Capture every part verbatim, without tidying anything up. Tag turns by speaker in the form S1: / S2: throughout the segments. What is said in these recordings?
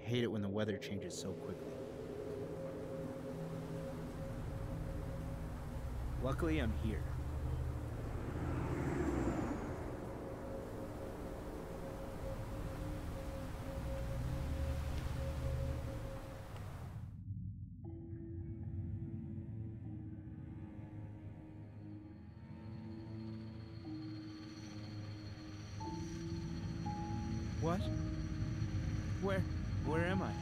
S1: hate it when the weather changes so quickly. Luckily, I'm here. What? Where? Where am I?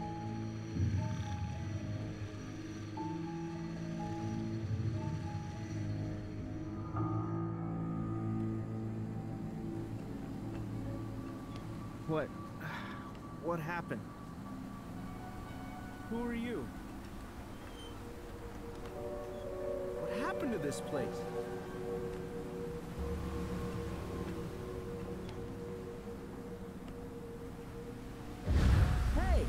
S1: What? What happened? Who are you? What happened to this place? Hey!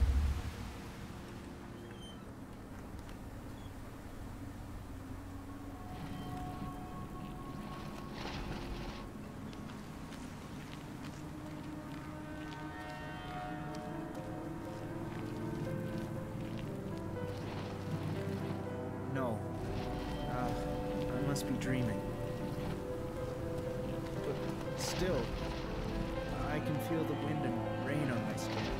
S1: No. Uh, I must be dreaming. But still, I can feel the wind and rain on my skin.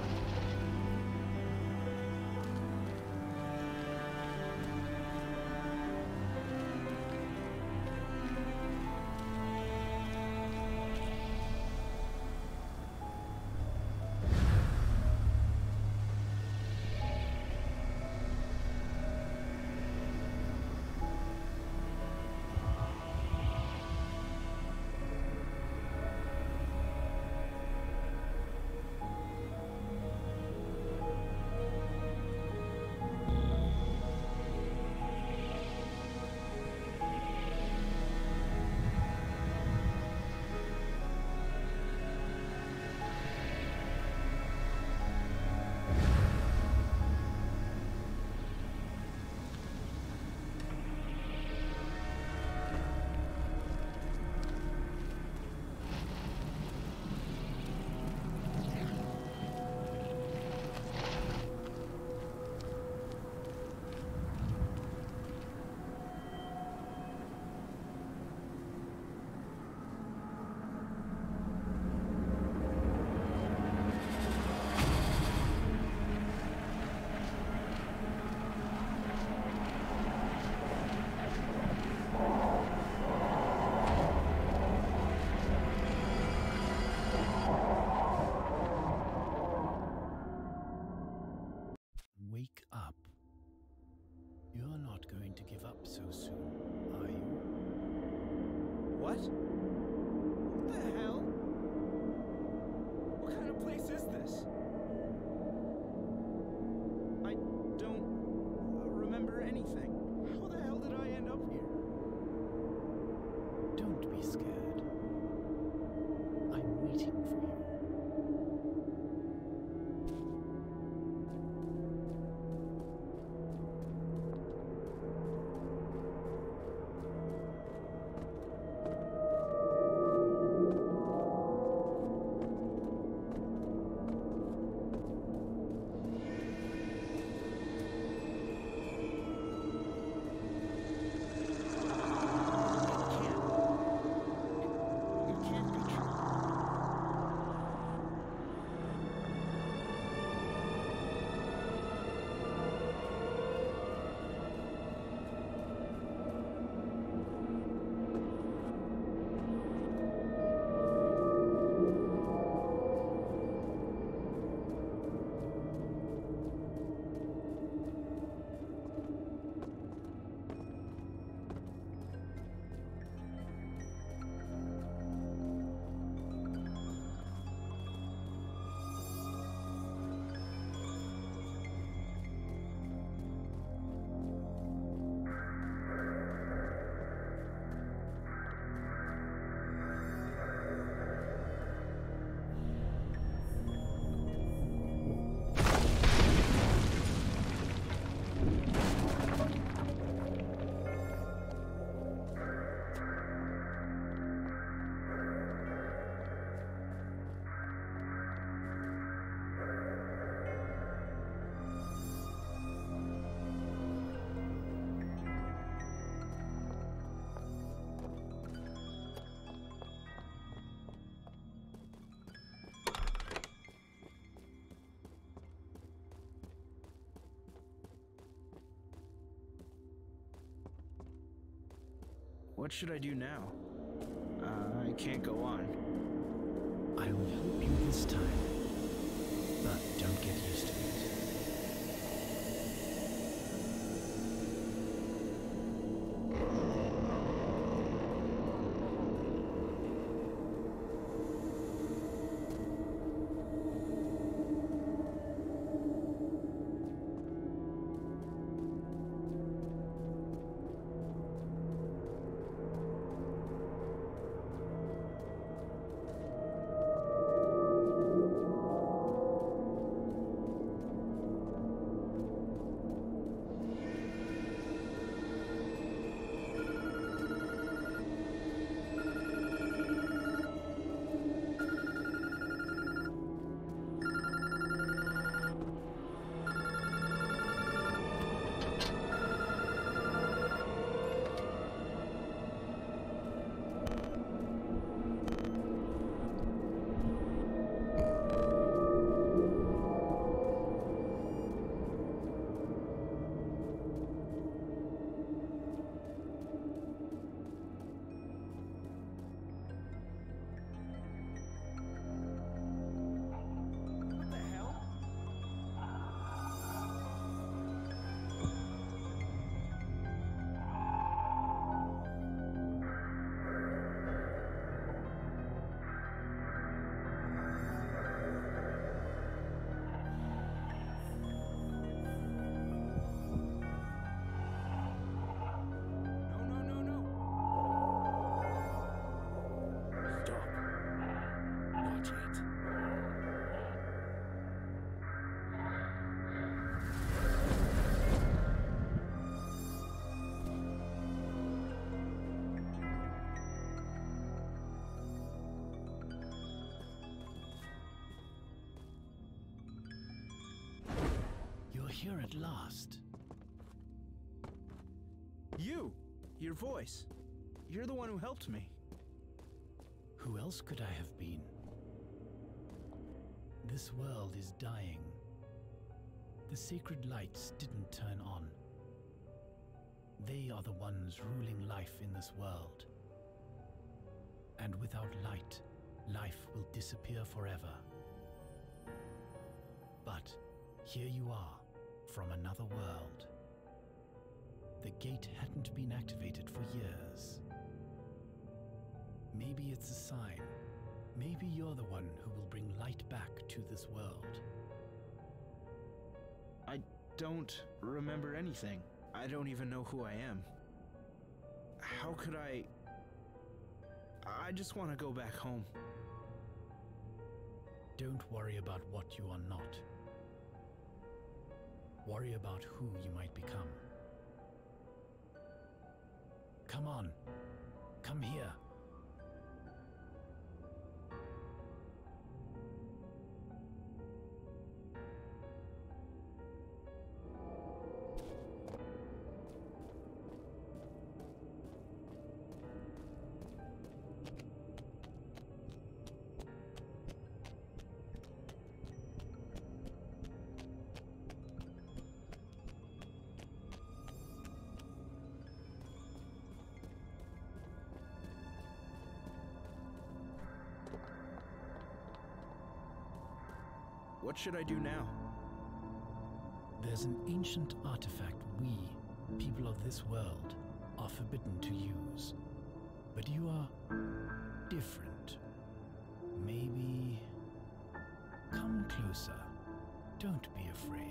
S2: Wake up. You're not going to give up so soon, are you?
S1: What? What the hell? What kind of place is this? I don't uh, remember anything. How the hell did I end up here?
S2: Don't be scared. I'm waiting for you.
S1: What should I do now? Uh, I can't go on.
S2: I will help you this time, but don't get used to it. Here at last.
S1: You! Your voice. You're the one who helped me.
S2: Who else could I have been? This world is dying. The sacred lights didn't turn on. They are the ones ruling life in this world. And without light, life will disappear forever. But here you are. From another world. The gate hadn't been activated for years. Maybe it's a sign. Maybe you're the one who will bring light back to this world.
S1: I don't remember anything. I don't even know who I am. How could I... I just want to go back home.
S2: Don't worry about what you are not. Worry about who you might become. Come on, come here.
S1: What should I do now?
S2: There's an ancient artifact we, people of this world, are forbidden to use. But you are different. Maybe... Come closer. Don't be afraid.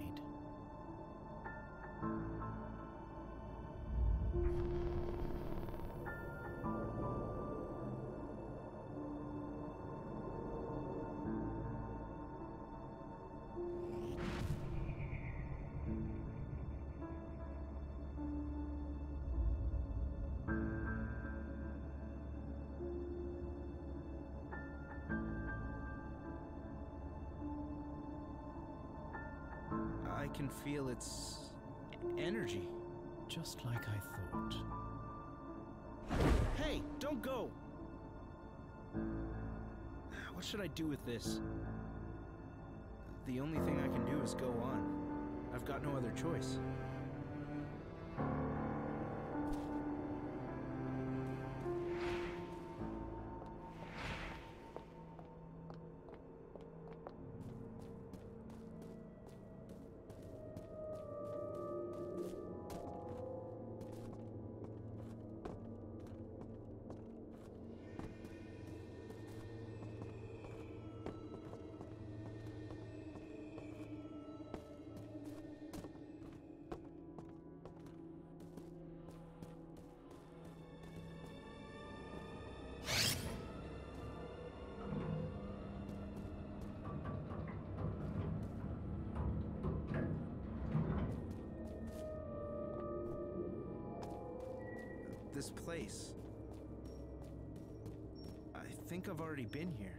S1: I can feel its energy.
S2: Just like I thought.
S1: Hey, don't go! What should I do with this? The only thing I can do is go on. I've got no other choice. this place. I think I've already been here.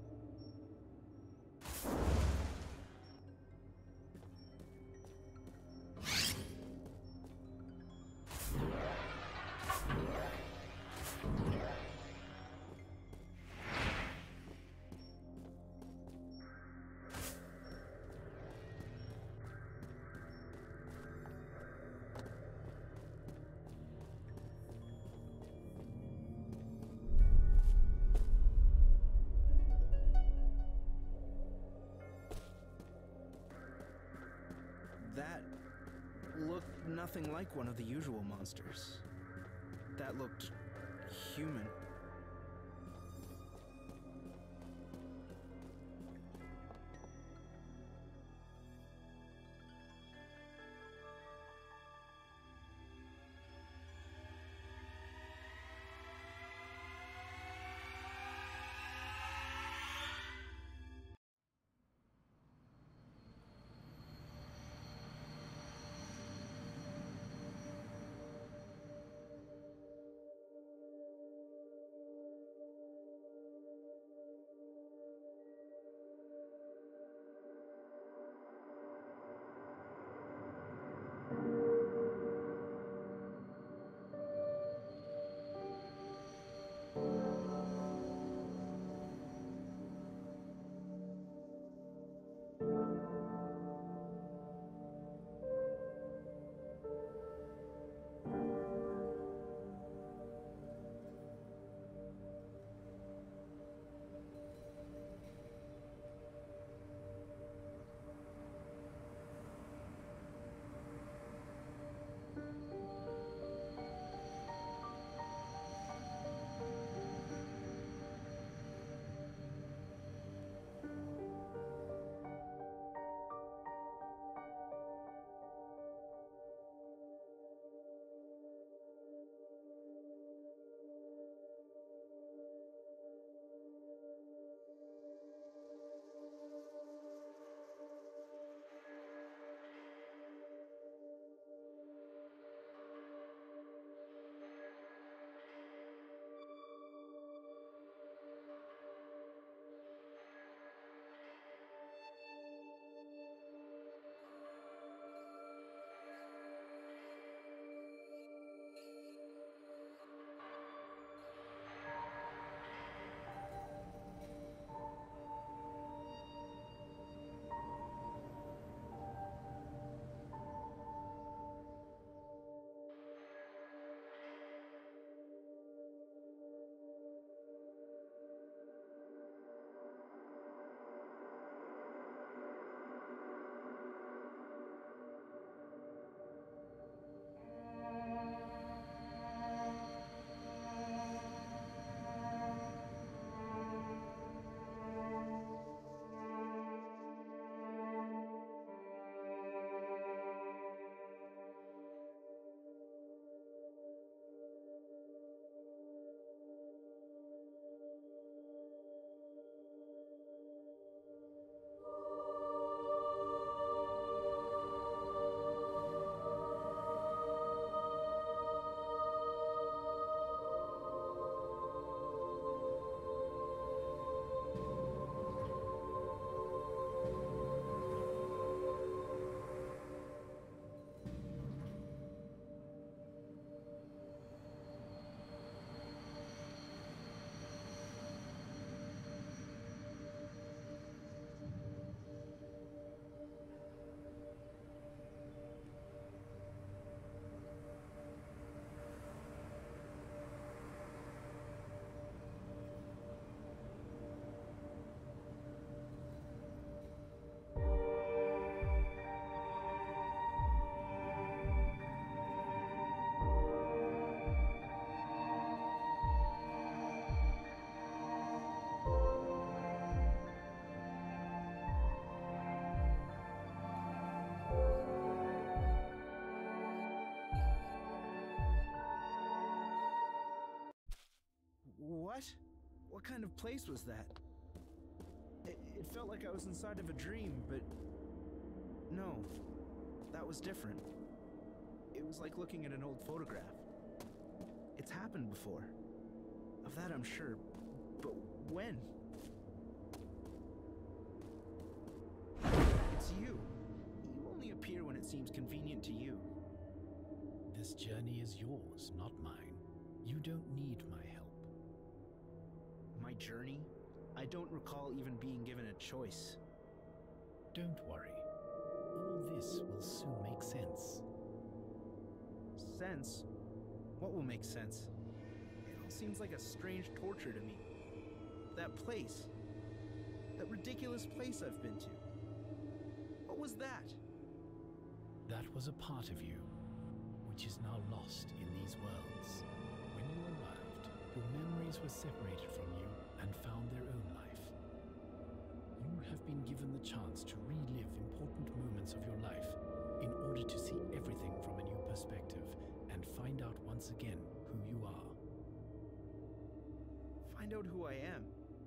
S1: That looked nothing like one of the usual monsters. That looked human. What? What kind of place was that? It, it felt like I was inside of a dream, but no, that was different. It was like looking at an old photograph. It's happened before. Of that I'm sure. But when? It's you. You only appear when it seems convenient to you.
S2: This journey is yours, not mine. You don't need my help.
S1: My journey? I don't recall even being given a choice.
S2: Don't worry. All this will soon make sense.
S1: Sense? What will make sense? It all seems like a strange torture to me. That place. That ridiculous place I've been to. What was that?
S2: That was a part of you, which is now lost in these worlds. When you arrived, your memories were separated from you and found their own life. You have been given the chance to relive important moments of your life in order to see everything from a new perspective and find out once again who you are.
S1: Find out who I am?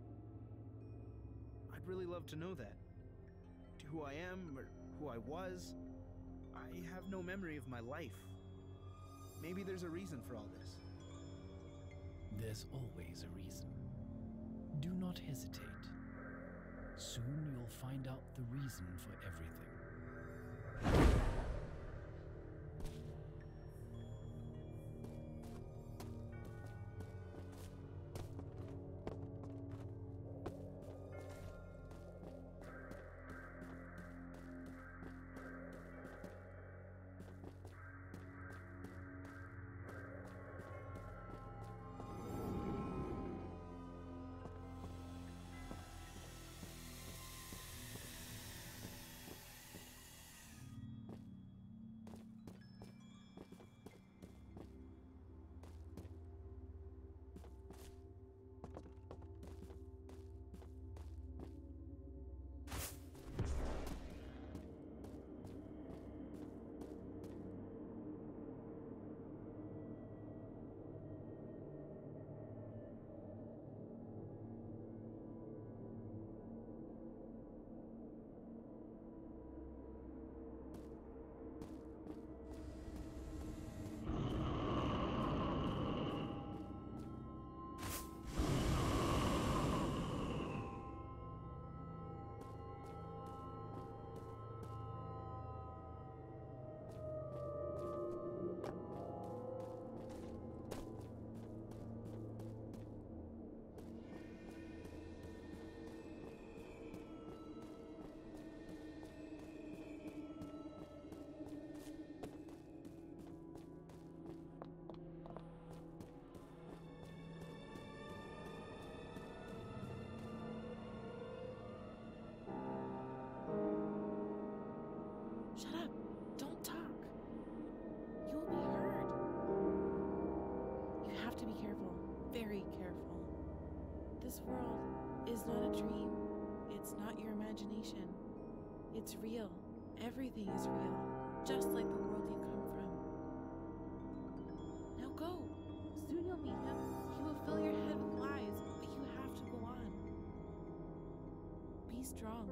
S1: I'd really love to know that. To who I am, or who I was. I have no memory of my life. Maybe there's a reason for all this.
S2: There's always a reason. Do not hesitate. Soon you'll find out the reason for everything.
S3: Shut up. Don't talk. You will be heard. You have to be careful. Very careful. This world is not a dream. It's not your imagination. It's real. Everything is real. Just like the world you come from. Now go. Soon you'll meet him. He will fill your head with lies, but you have to go on. Be strong.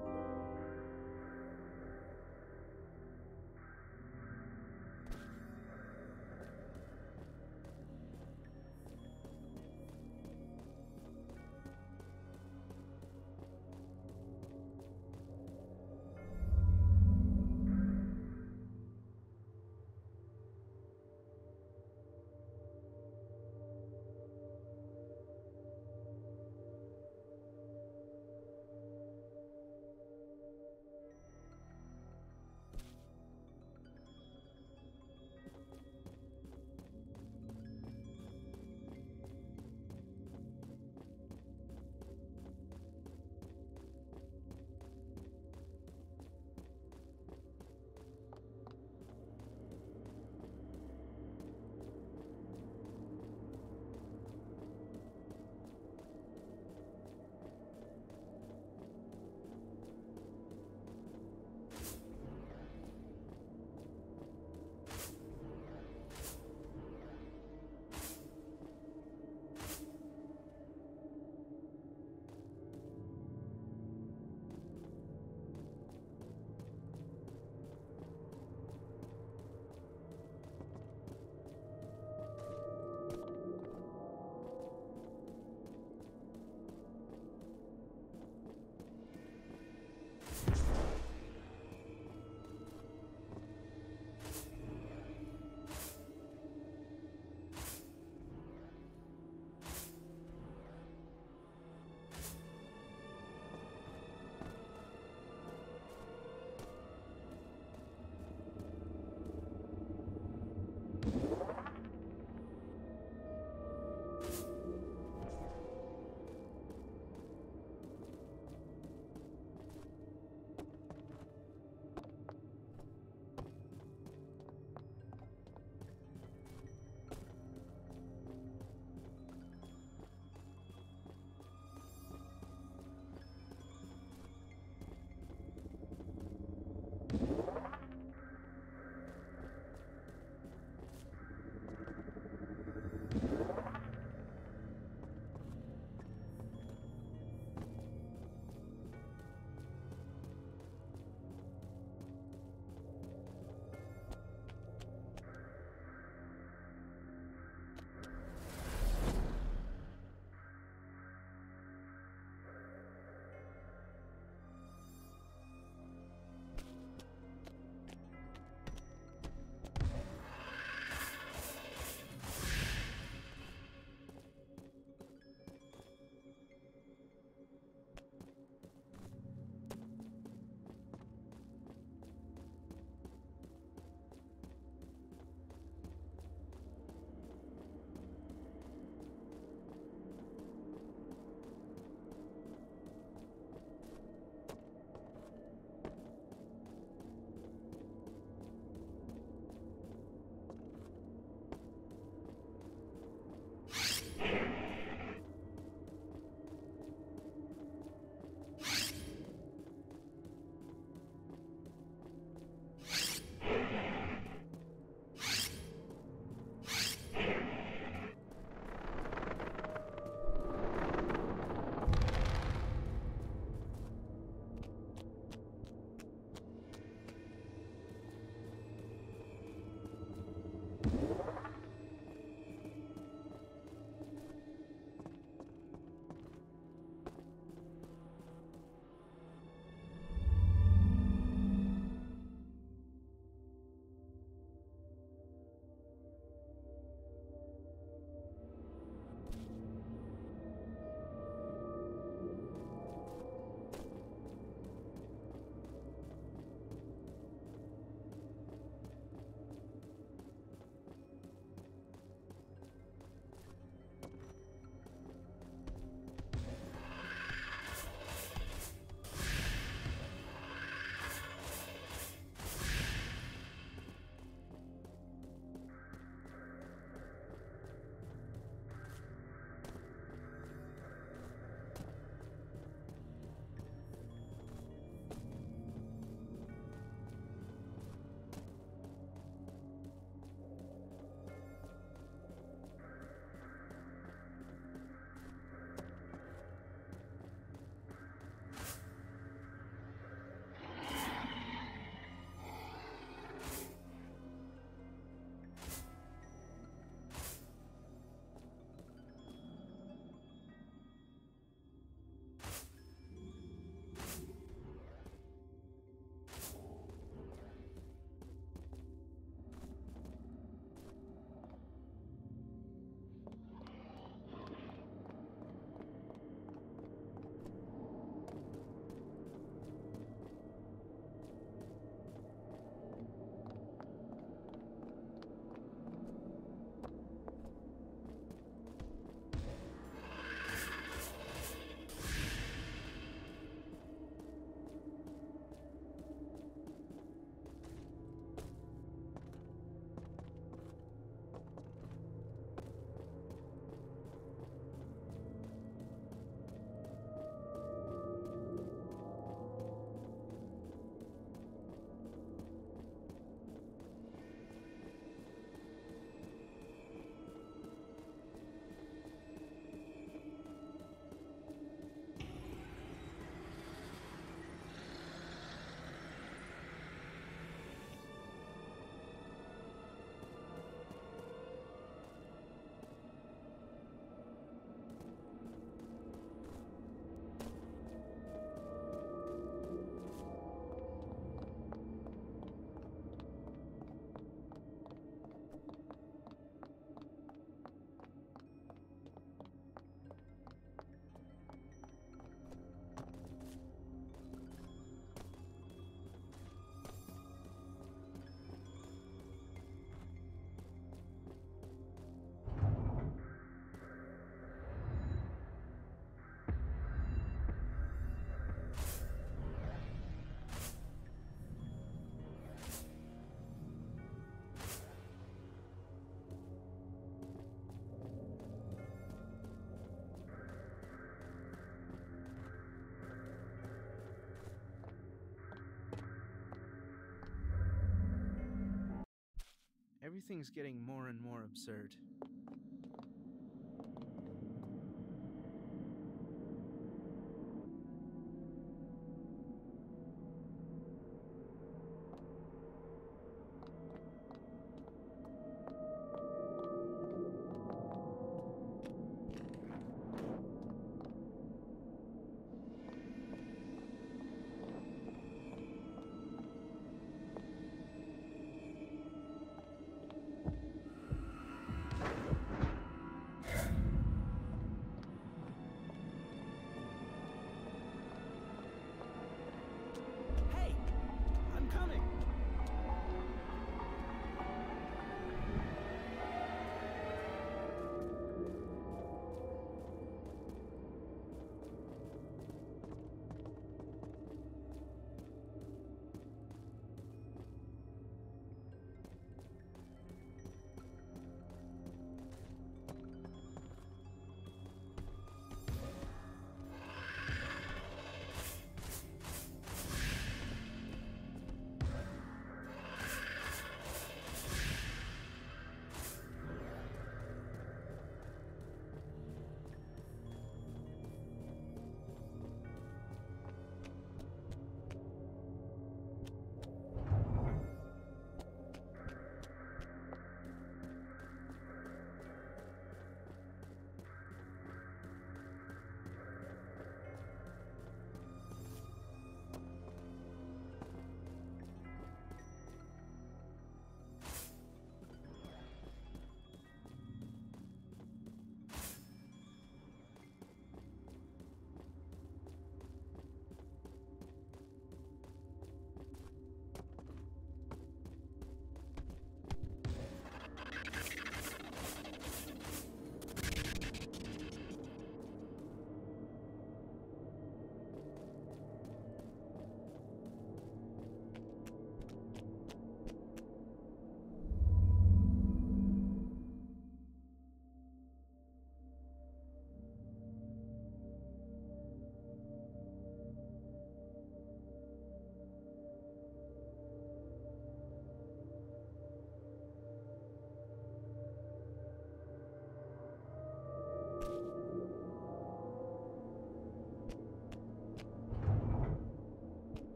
S1: Everything's getting more and more absurd.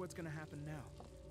S1: what's gonna happen now.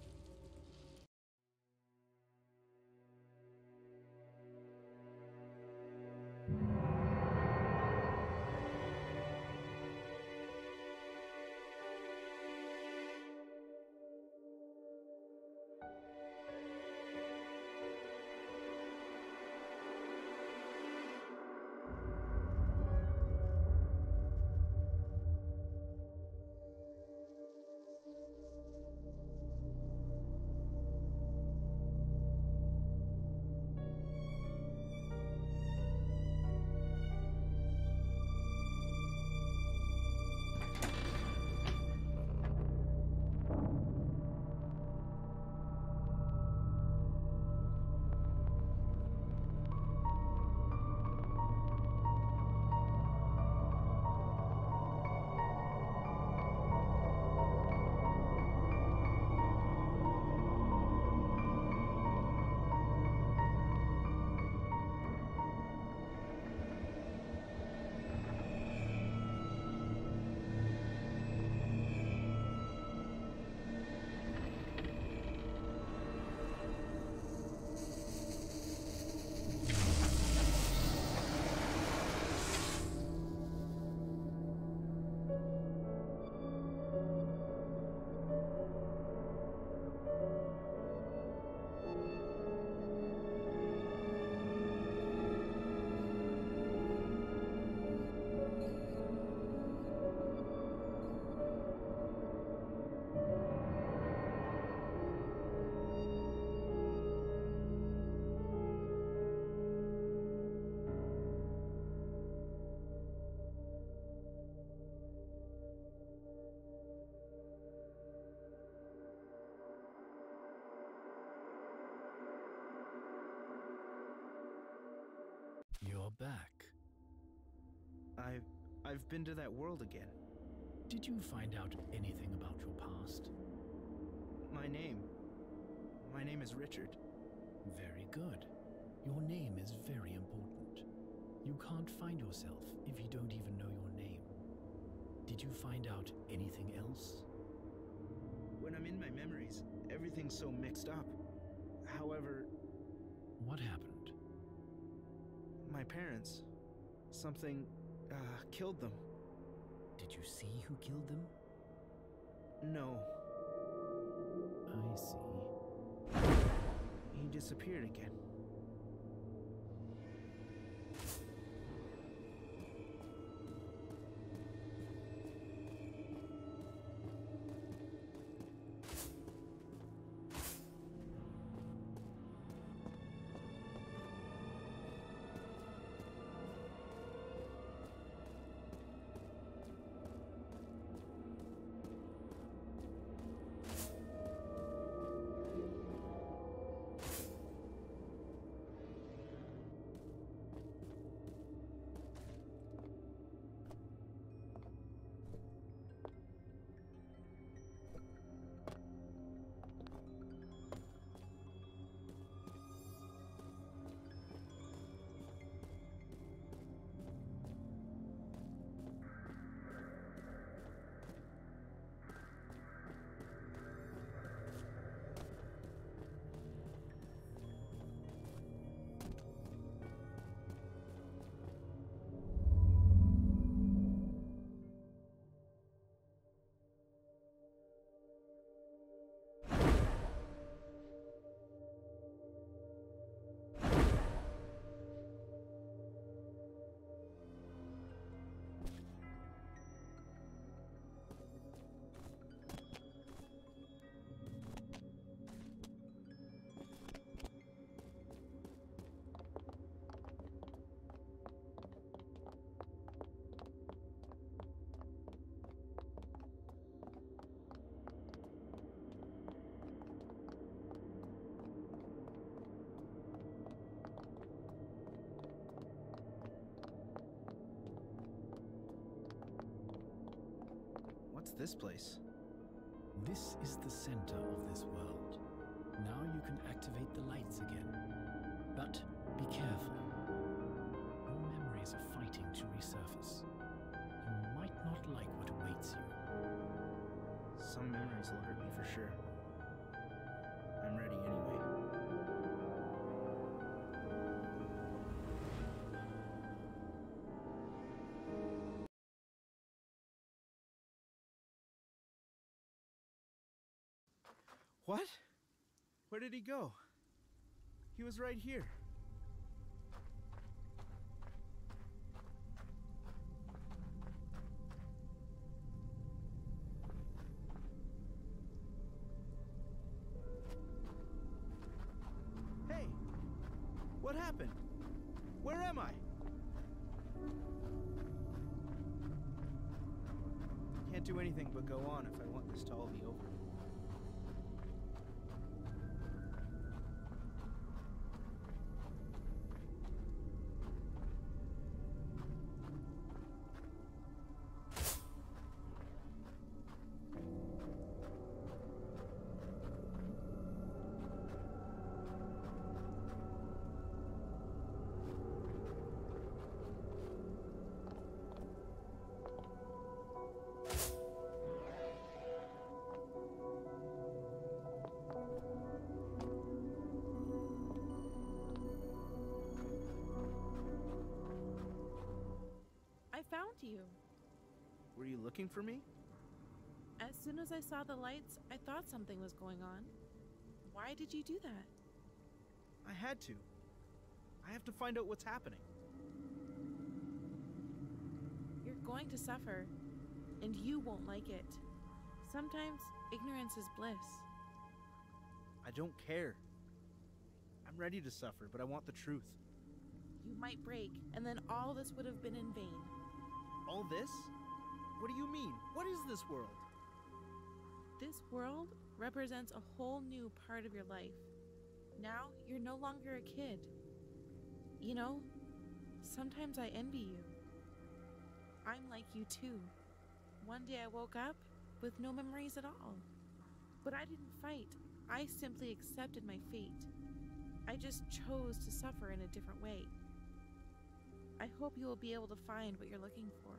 S2: You're back.
S1: I've... I've been to that world again.
S2: Did you find out anything about your past?
S1: My name... My name is Richard.
S2: Very good. Your name is very important. You can't find yourself if you don't even know your name. Did you find out anything else?
S1: When I'm in my memories, everything's so mixed up. However...
S2: What happened?
S1: My parents... Something... Uh, killed them.
S2: Did you see who killed them?
S1: No.
S2: I see.
S1: He disappeared again. What's this place?
S2: This is the center of this world. Now you can activate the lights again. But be careful. Your memories are fighting to resurface. You might not like what awaits you.
S1: Some memories will hurt me for sure. I'm ready anyway. What? Where did he go? He was right here. Hey! What happened? Where am I? Can't do anything but go on if I want this to all be over.
S3: I found you.
S1: Were you looking for me?
S3: As soon as I saw the lights, I thought something was going on. Why did you do that?
S1: I had to. I have to find out what's happening.
S3: You're going to suffer, and you won't like it. Sometimes ignorance is bliss.
S1: I don't care. I'm ready to suffer, but I want the truth.
S3: You might break, and then all this would have been in vain.
S1: All this? What do you mean? What is this world?
S3: This world represents a whole new part of your life. Now you're no longer a kid. You know, sometimes I envy you. I'm like you too. One day I woke up with no memories at all. But I didn't fight. I simply accepted my fate. I just chose to suffer in a different way. I hope you will be able to find what you're looking for.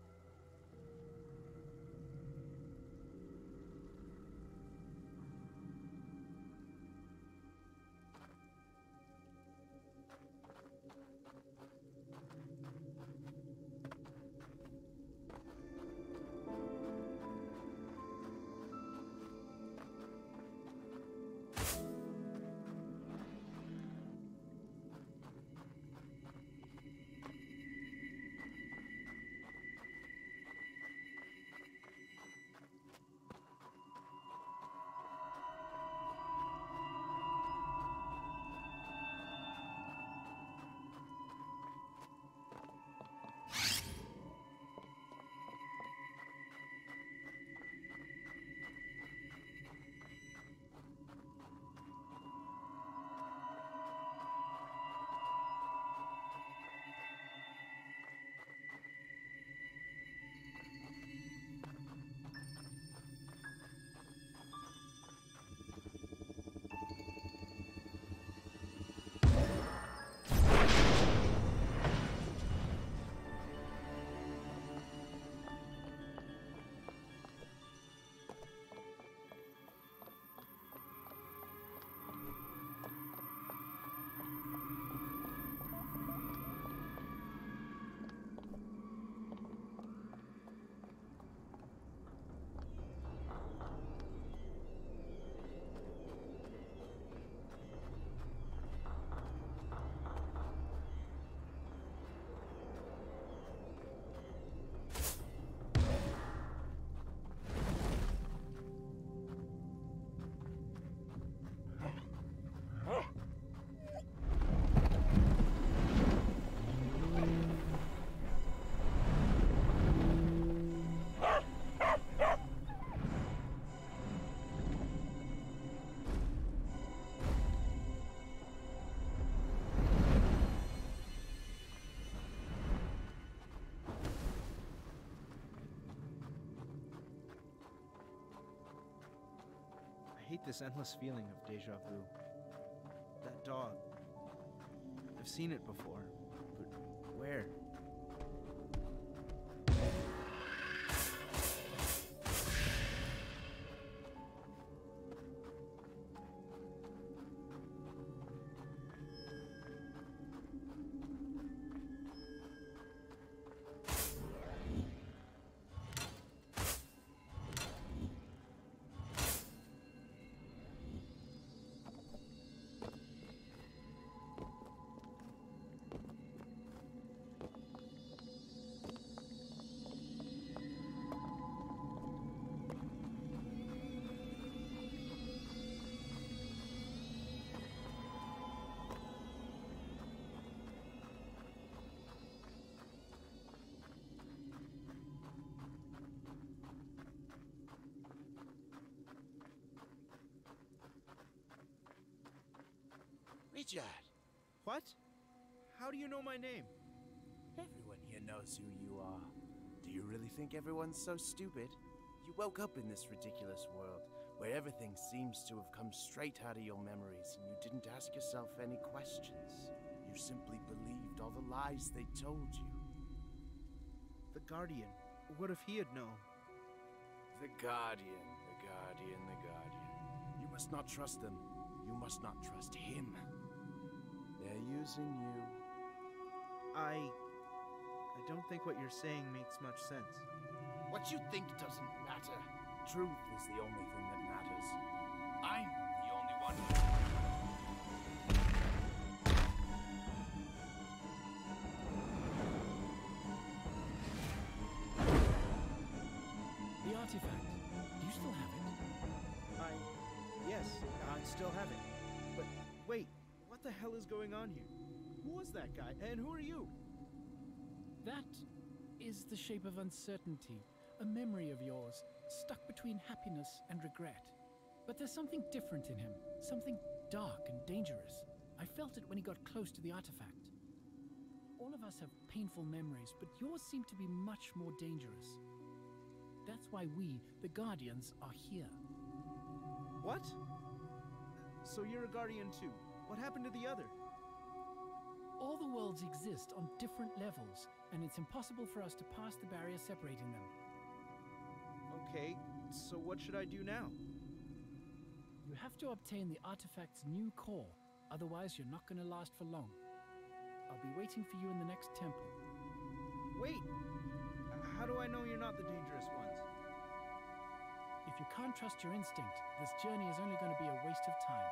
S1: I hate this endless feeling of deja vu. That dog. I've seen it before, but where?
S4: Richard!
S1: What? How do you know my name?
S4: Everyone here knows who you are. Do you really think everyone's so stupid? You woke up in this ridiculous world, where everything seems to have come straight out of your memories, and you didn't ask yourself any questions. You simply believed all the lies they told you.
S1: The Guardian. What if he had known?
S4: The Guardian, the Guardian, the Guardian. You must not trust them. You must not trust him. They're using you.
S1: I... I don't think what you're saying makes much sense.
S4: What you think doesn't matter. Truth is the only thing that matters. I'm the only one who...
S2: The artifact. Do you still have it?
S1: I... Yes, I still have it. But wait, what the hell is going on here? Who was that guy, and who are you?
S2: That is the shape of uncertainty, a memory of yours, stuck between happiness and regret. But there's something different in him, something dark and dangerous. I felt it when he got close to the artifact. All of us have painful memories, but yours seem to be much more dangerous. That's why we, the Guardians, are here.
S1: What? So you're a Guardian too. What happened to the other?
S2: All the worlds exist on different levels, and it's impossible for us to pass the barrier separating them.
S1: Okay, so what should I do now?
S2: You have to obtain the artifact's new core, otherwise you're not going to last for long. I'll be waiting for you in the next temple.
S1: Wait! How do I know you're not the dangerous ones?
S2: If you can't trust your instinct, this journey is only going to be a waste of time.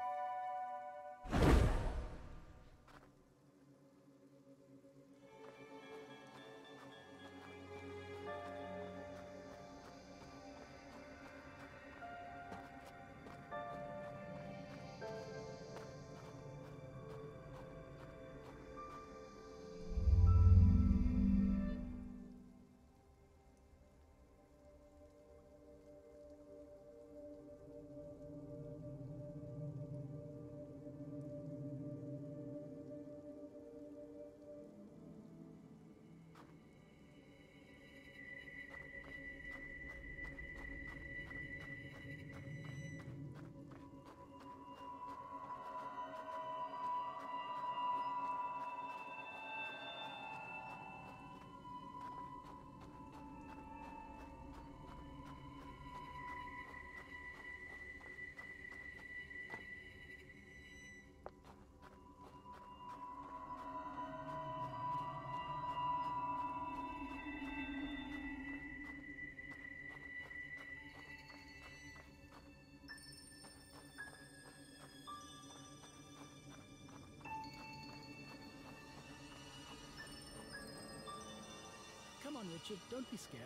S2: Come on, Richard, don't be scared.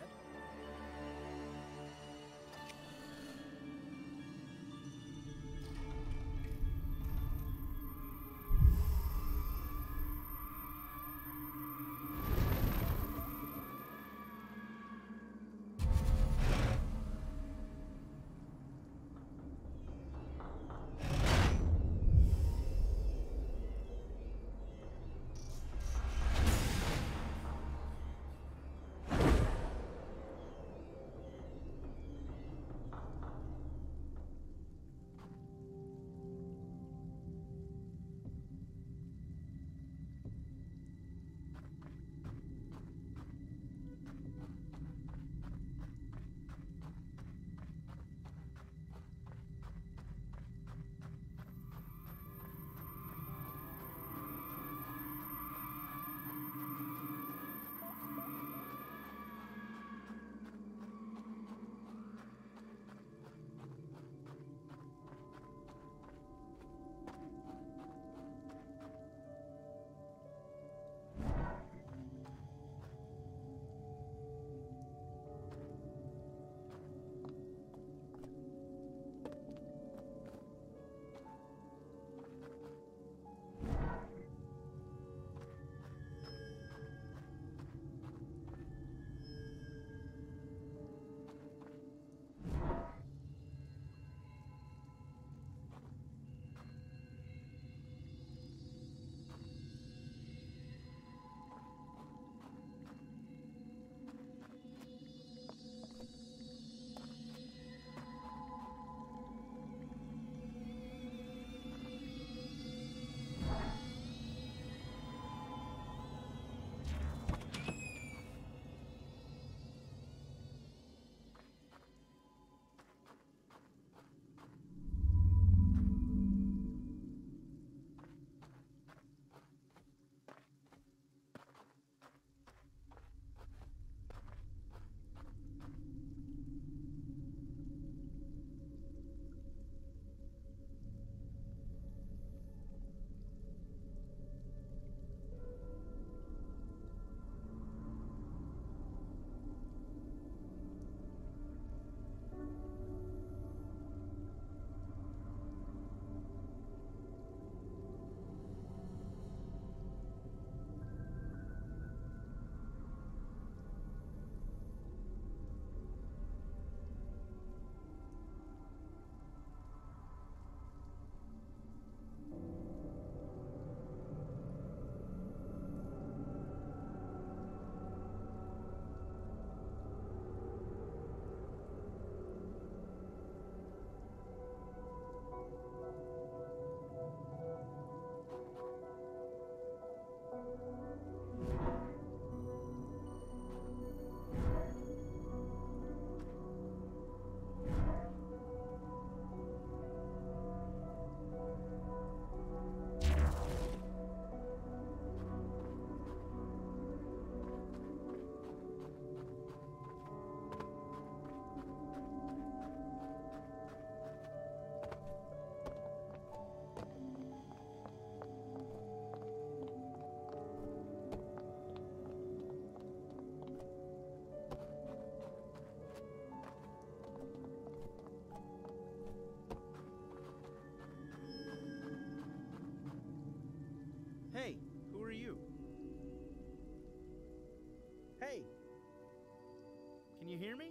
S1: Hey! Can you hear me?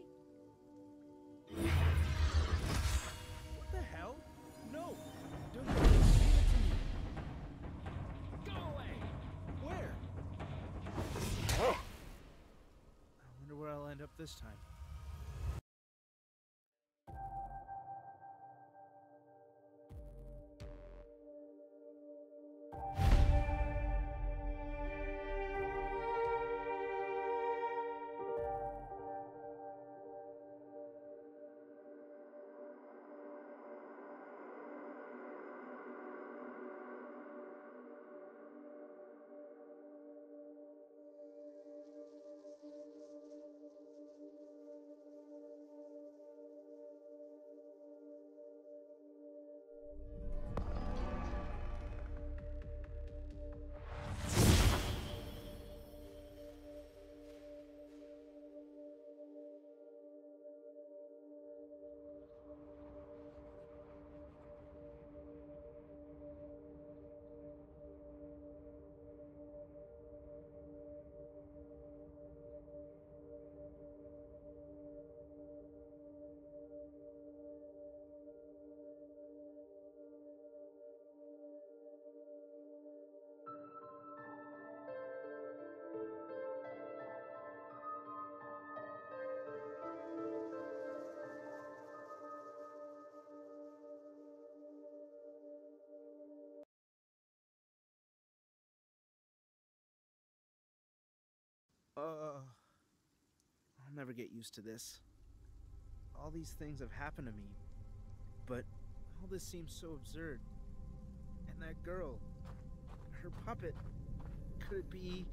S1: What the hell? No! Don't give it to me! Go away! Where? I wonder where I'll end up this time. Uh, I'll never get used to this. All these things have happened to me, but all this seems so absurd. And that girl, her puppet, could it be...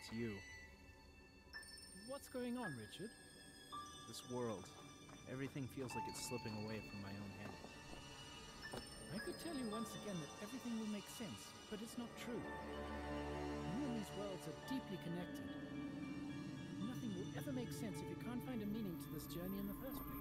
S1: it's you.
S2: What's going on, Richard?
S1: This world. Everything feels like it's slipping away from my own hand.
S2: I could tell you once again that everything will make sense, but it's not true. You and these worlds are deeply connected. Nothing will ever make sense if you can't find a meaning to this journey in the first place.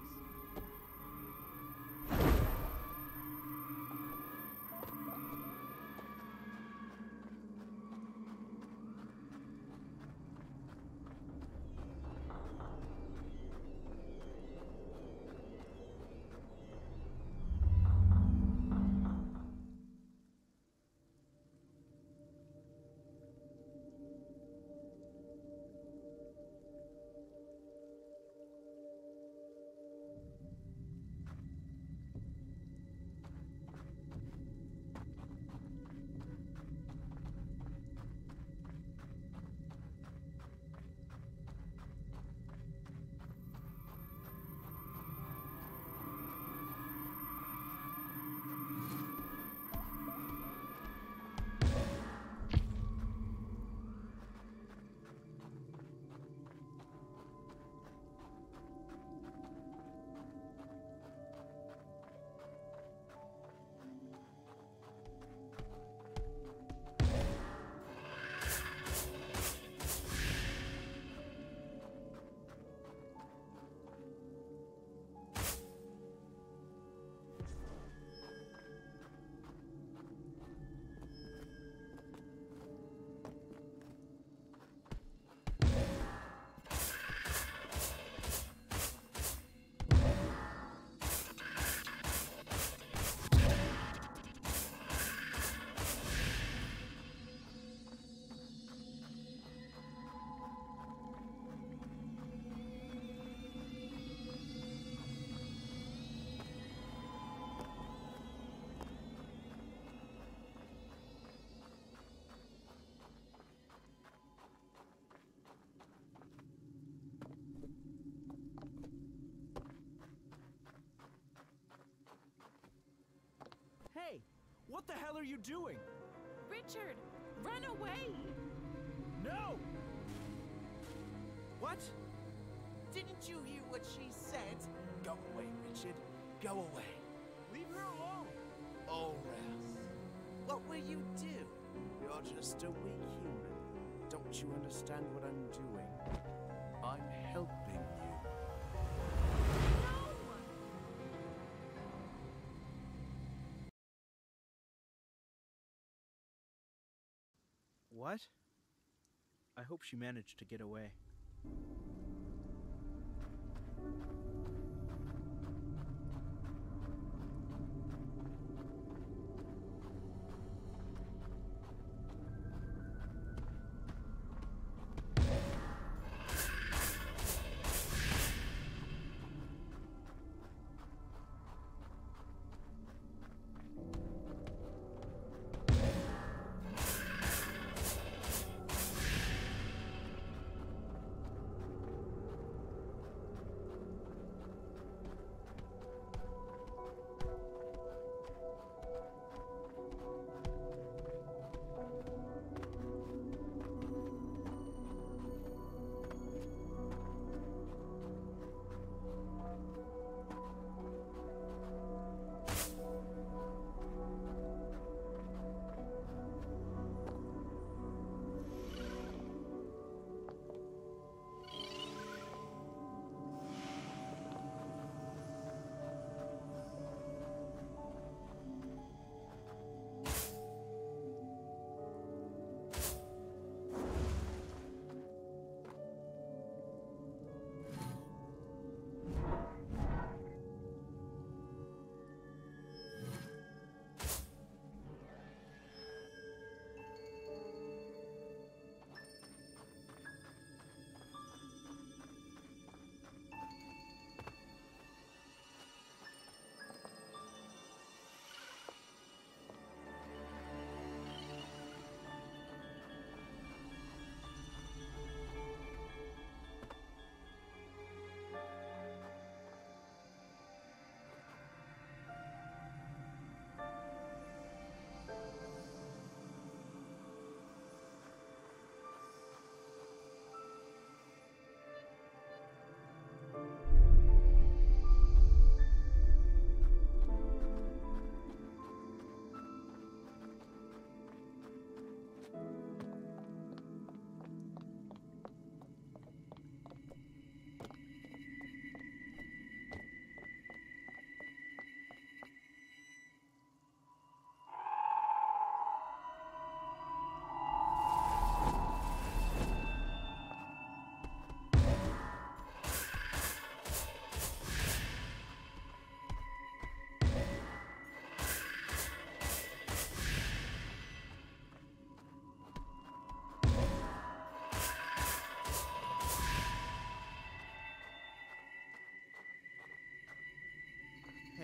S5: Hey, what the hell are you doing?
S3: Richard, run away!
S5: No! What?
S4: Didn't you hear what she said? Go away, Richard. Go away.
S5: Leave her alone!
S4: Oh, Rouse. What will you do? You're just a weak human. Don't you understand what I'm doing? I'm helping you.
S1: What? I hope she managed to get away.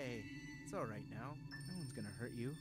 S1: Hey, it's alright now. No one's gonna hurt you.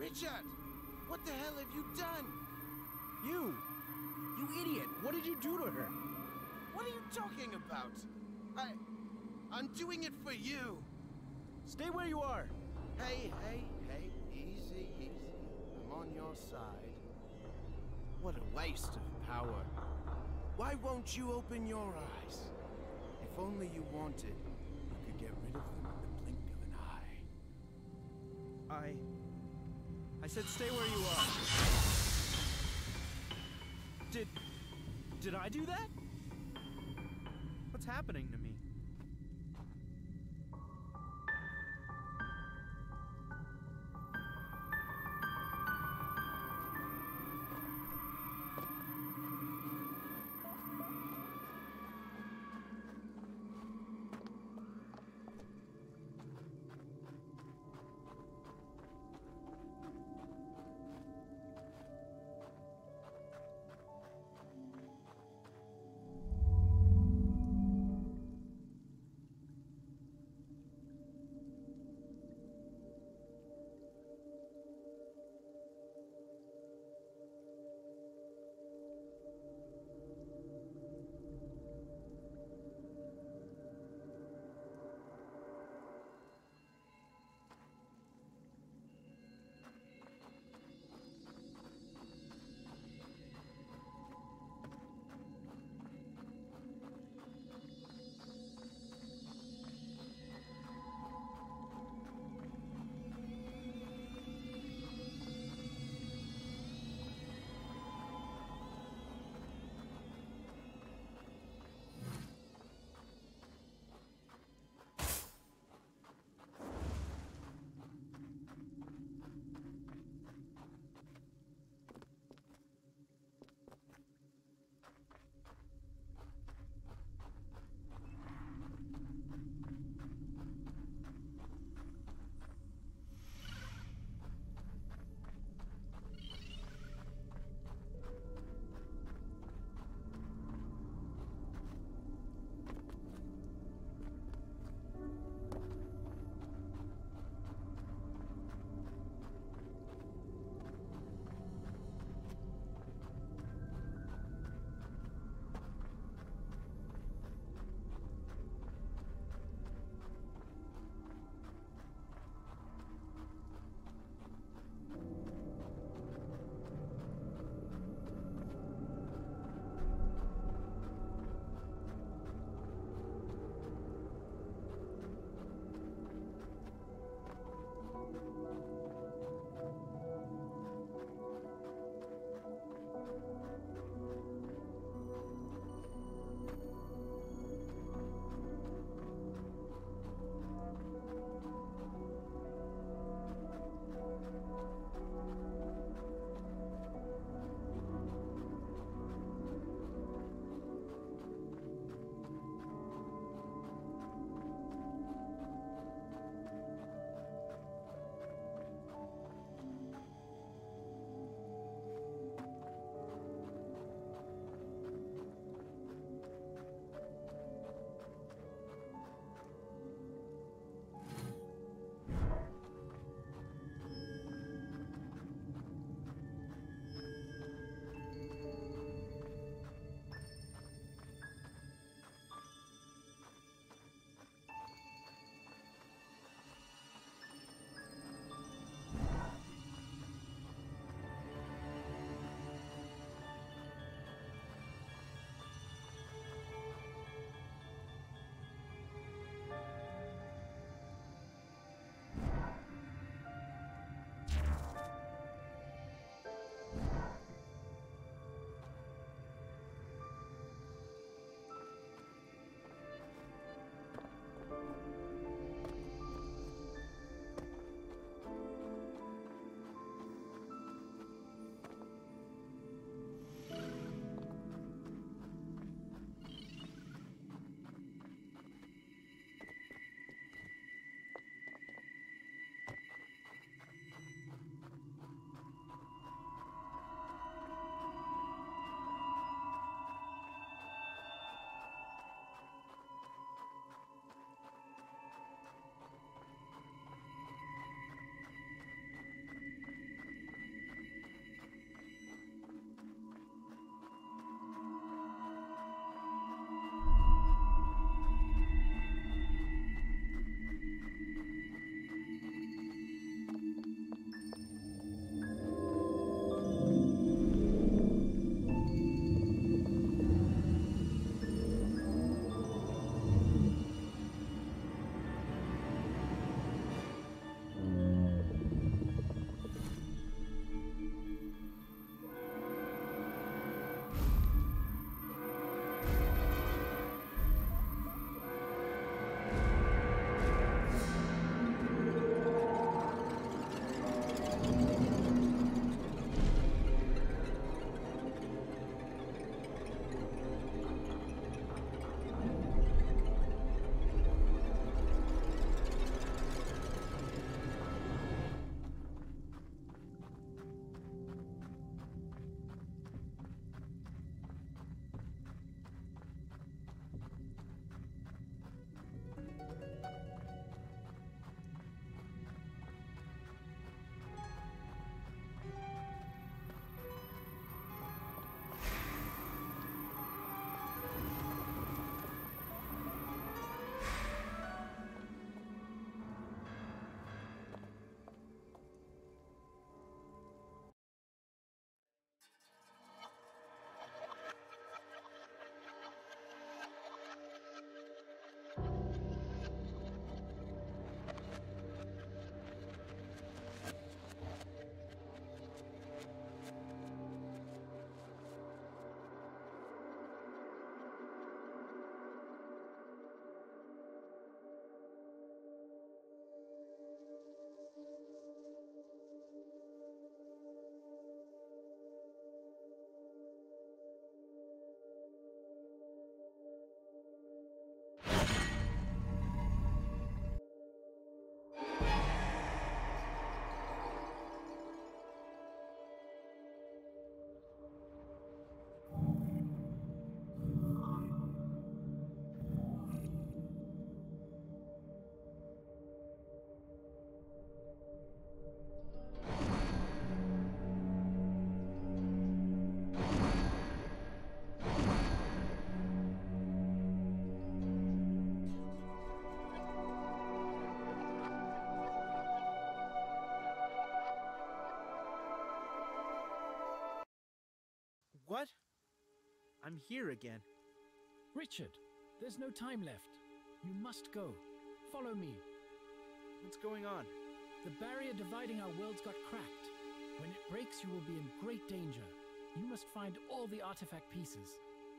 S4: Richard! What the hell have you done?
S1: You! You idiot! What did you do to her?
S4: What are you talking about? I... I'm doing it for you!
S1: Stay where you are!
S4: Hey, hey, hey, easy, easy. I'm on your side. What a waste of power. Why won't you open your eyes? If only you wanted, you could get rid of them in the blink of an eye.
S1: I... I said stay where you are. Did... Did I do that? What's happening to me? I'm here again.
S2: Richard, there's no time left. You must go. Follow me.
S1: What's going on?
S2: The barrier dividing our worlds got cracked. When it breaks, you will be in great danger. You must find all the artifact pieces.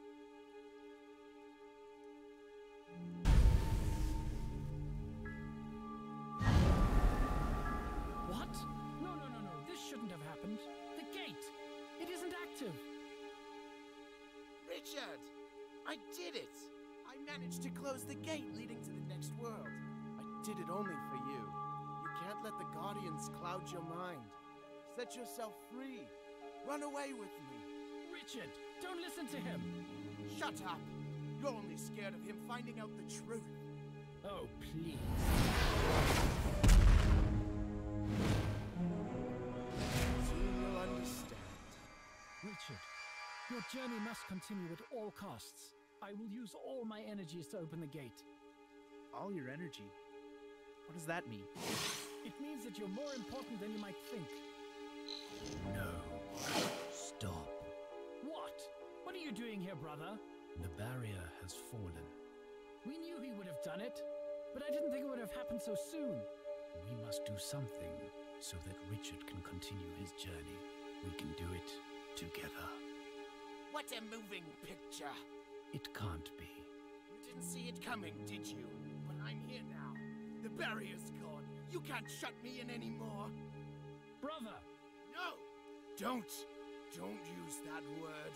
S2: What? No, no, no, no. This shouldn't have happened. The gate! It isn't active.
S4: Richard! I did it! I managed to close the gate leading to the next world. I did it only for you. You can't let the Guardians cloud your mind. Set yourself free. Run away with me.
S2: Richard, don't listen to him.
S4: Shut up! You're only scared of him finding out the truth.
S2: Oh, please.
S4: Soon you'll understand.
S2: Richard, your journey must continue at all costs. I will use all my energies to open the gate.
S1: All your energy? What does that mean?
S2: It means that you're more important than you might think.
S6: No. Stop.
S2: What? What are you doing here, brother?
S6: The barrier has fallen.
S2: We knew he would have done it, but I didn't think it would have happened so soon.
S6: We must do something so that Richard can continue his journey. We can do it together.
S4: What a moving picture!
S6: It can't be.
S4: You didn't see it coming, did you? But I'm here now. The barrier's gone. You can't shut me in anymore.
S2: Brother!
S4: No! Don't! Don't use that word.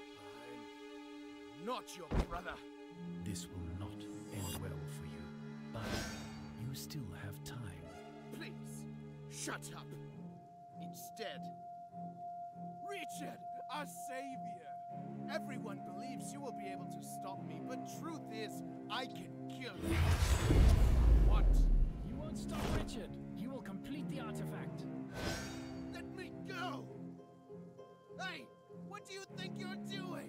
S4: I'm not your brother.
S6: This will not end well for you, but you still have time.
S4: Please, shut up. Instead, Richard, our savior. Everyone believes you will be able to stop me, but truth is, I can kill you. What?
S2: You won't stop Richard. He will complete the artifact.
S4: Let me go! Hey, what do you think you're doing?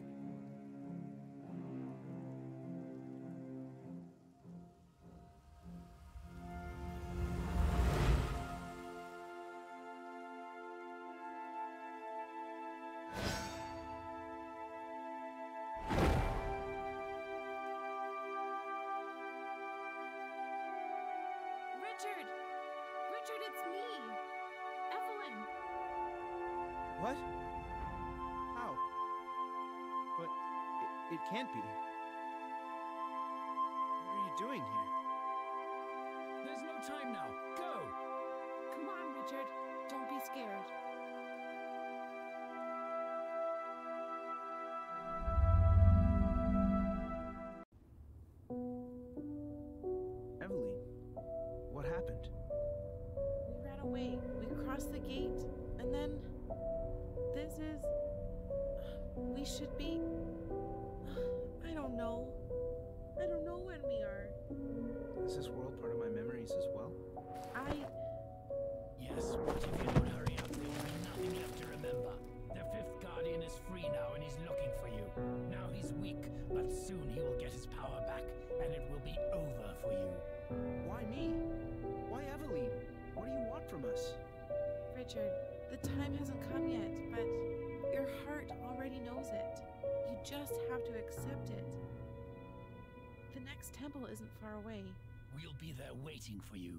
S3: Richard! Richard, it's me! Evelyn!
S1: What? How? But it, it can't be. What are you doing here?
S2: There's no time now. Go!
S3: Come on, Richard. Don't be scared.
S1: Evelyn, what happened?
S3: We ran away. We crossed the gate. And then... This is... We should be... I don't know. I don't know when we are.
S1: Is this world part of my memories as well?
S3: I...
S2: Yes, but if you don't hurry up, there will be nothing left to remember. The fifth Guardian is free now and he's looking for you. Now he's weak, but soon he will get his power back, and it will be over for you.
S1: Why me? Why Evelyn? What do you want from us?
S3: Richard, the time hasn't come yet, but your heart already knows it. You just have to accept it. The next temple isn't far away.
S2: We'll be there waiting for you.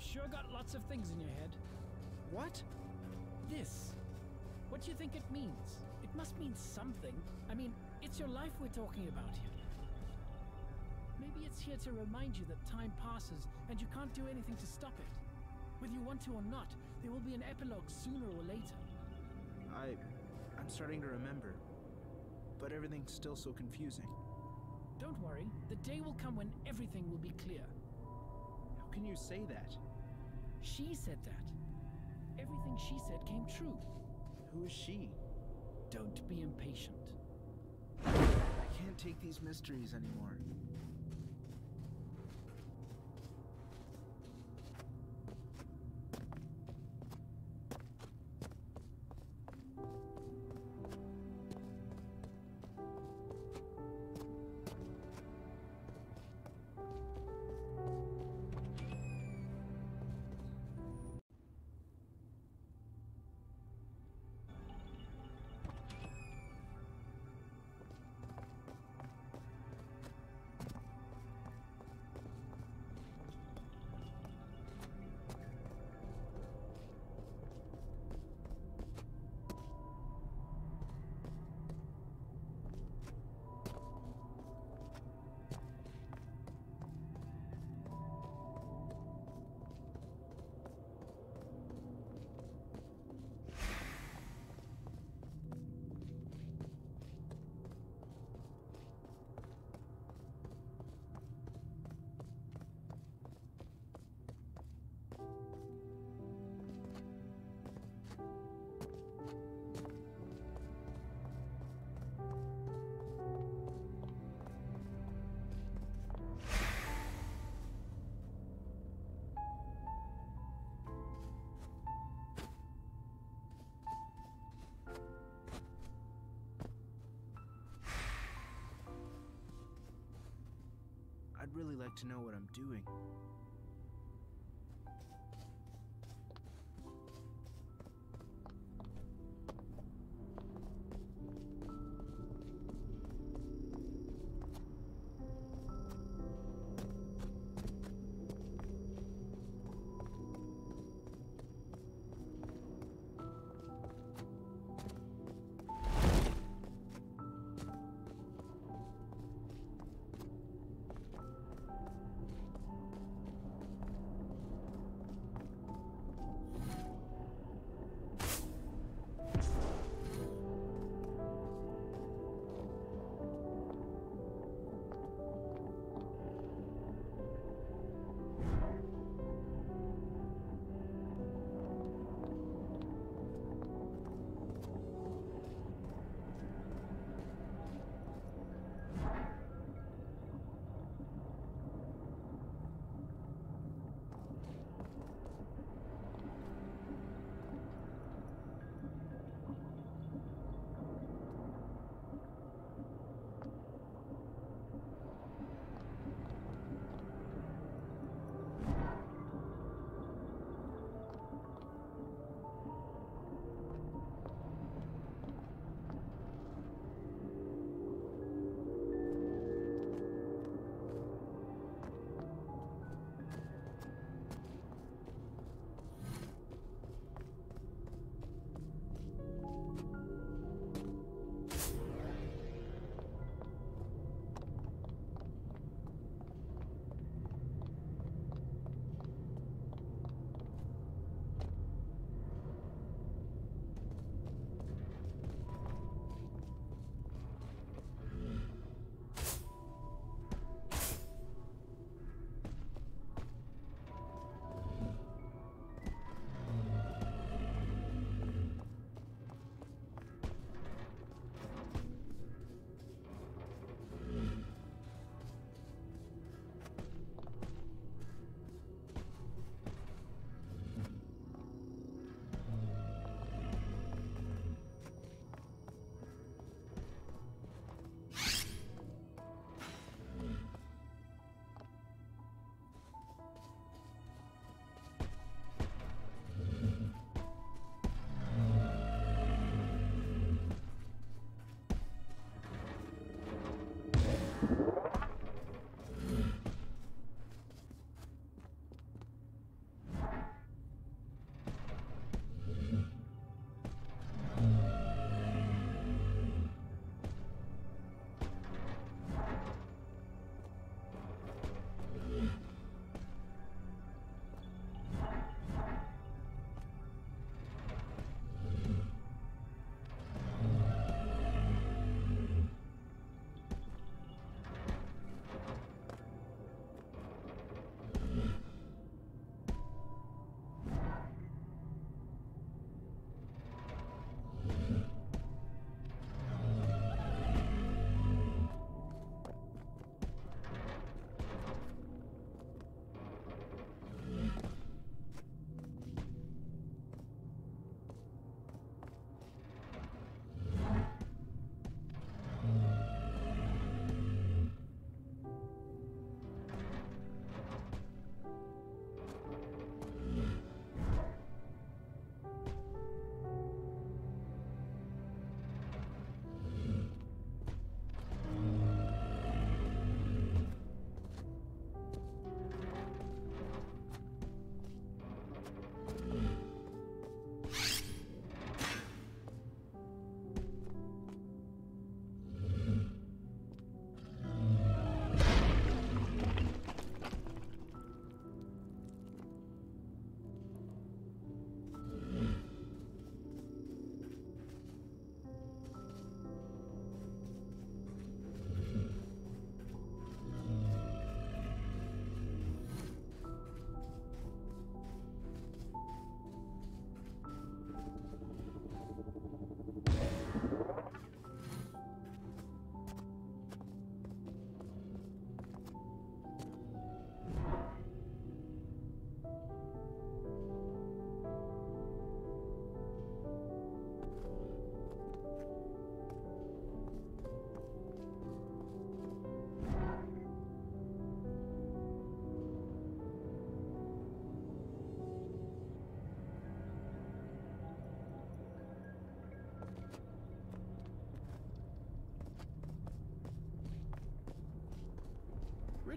S2: sure got lots of things in your head.
S1: What?
S2: This. What do you think it means? It must mean something. I mean, it's your life we're talking about here. Maybe it's here to remind you that time passes and you can't do anything to stop it. Whether you want to or not, there will be an epilogue sooner or later.
S1: I... I'm starting to remember. But everything's still so confusing.
S2: Don't worry, the day will come when everything will be clear.
S1: How can you say that?
S2: She said that. Everything she said came true.
S1: Who is she?
S2: Don't be impatient.
S1: I can't take these mysteries anymore. I'd really like to know what I'm doing.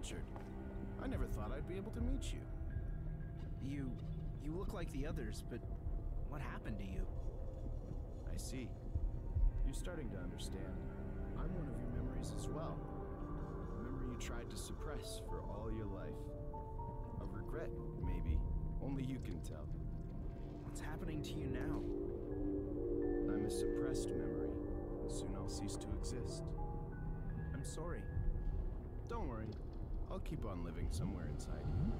S4: Richard. I never thought I'd be able to meet you.
S1: You. you look like the others, but what happened to you?
S4: I see. You're starting to understand. I'm one of your memories as well. A memory you tried to suppress for all your life. A regret, maybe. Only you can tell.
S1: What's happening to you now?
S4: I'm a suppressed memory. Soon I'll cease to exist.
S1: I'm sorry.
S4: Don't worry. I'll keep on living somewhere inside you.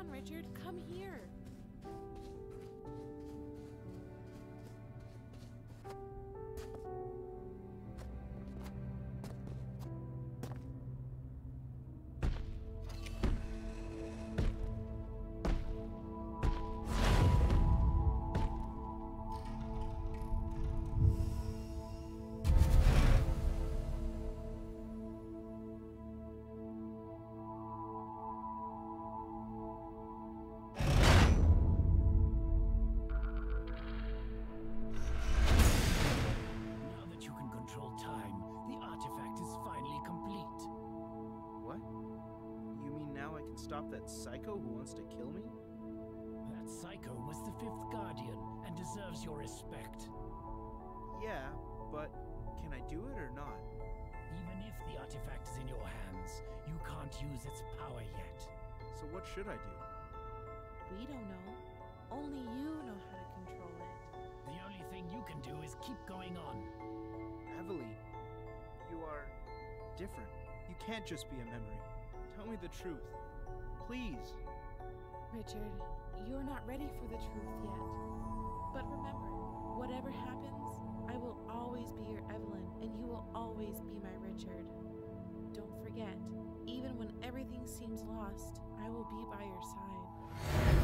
S3: on, Richard, come here.
S2: Now that you can control time, the artifact is finally complete.
S1: What? You mean now I can stop that psycho who wants to kill me?
S2: That psycho was the fifth guardian and deserves your respect.
S1: Yeah, but can I do it or not?
S2: Even if the artifact is in your hands, you can't use its power yet.
S1: So what should I do?
S3: We don't know. Only you know how to control it.
S2: The only thing you can do is keep going on.
S1: Aveline, you are different. You can't just be a memory. Tell me the truth. Please.
S3: Richard, you're not ready for the truth yet. But remember, whatever happens, I will always be your Evelyn, and you will always be my Richard. Don't forget, even when everything seems lost, I will be by your side.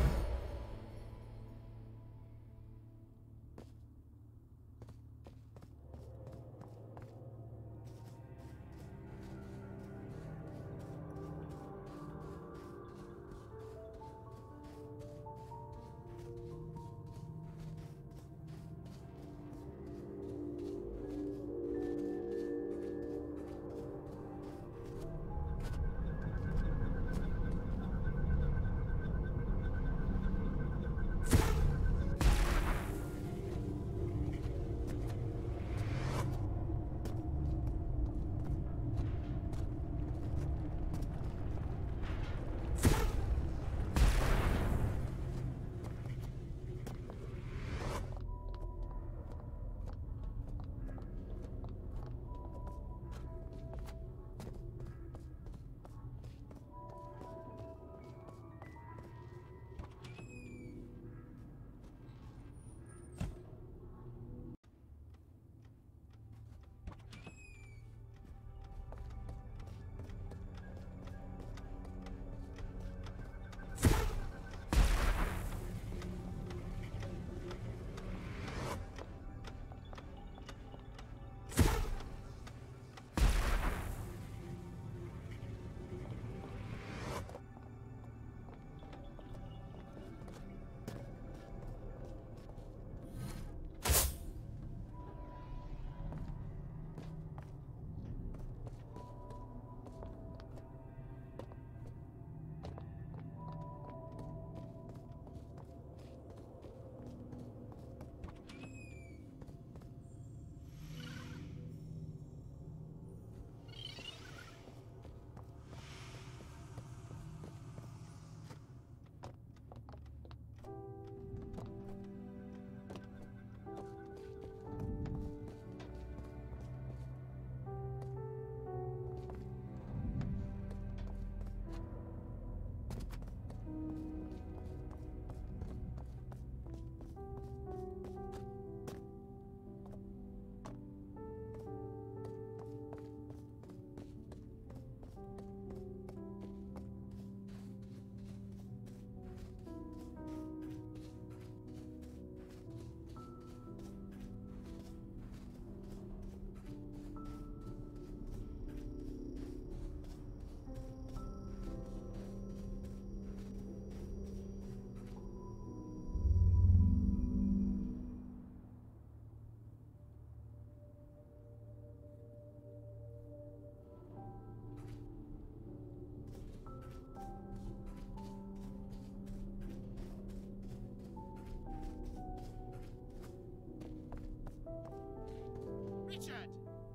S4: Richard!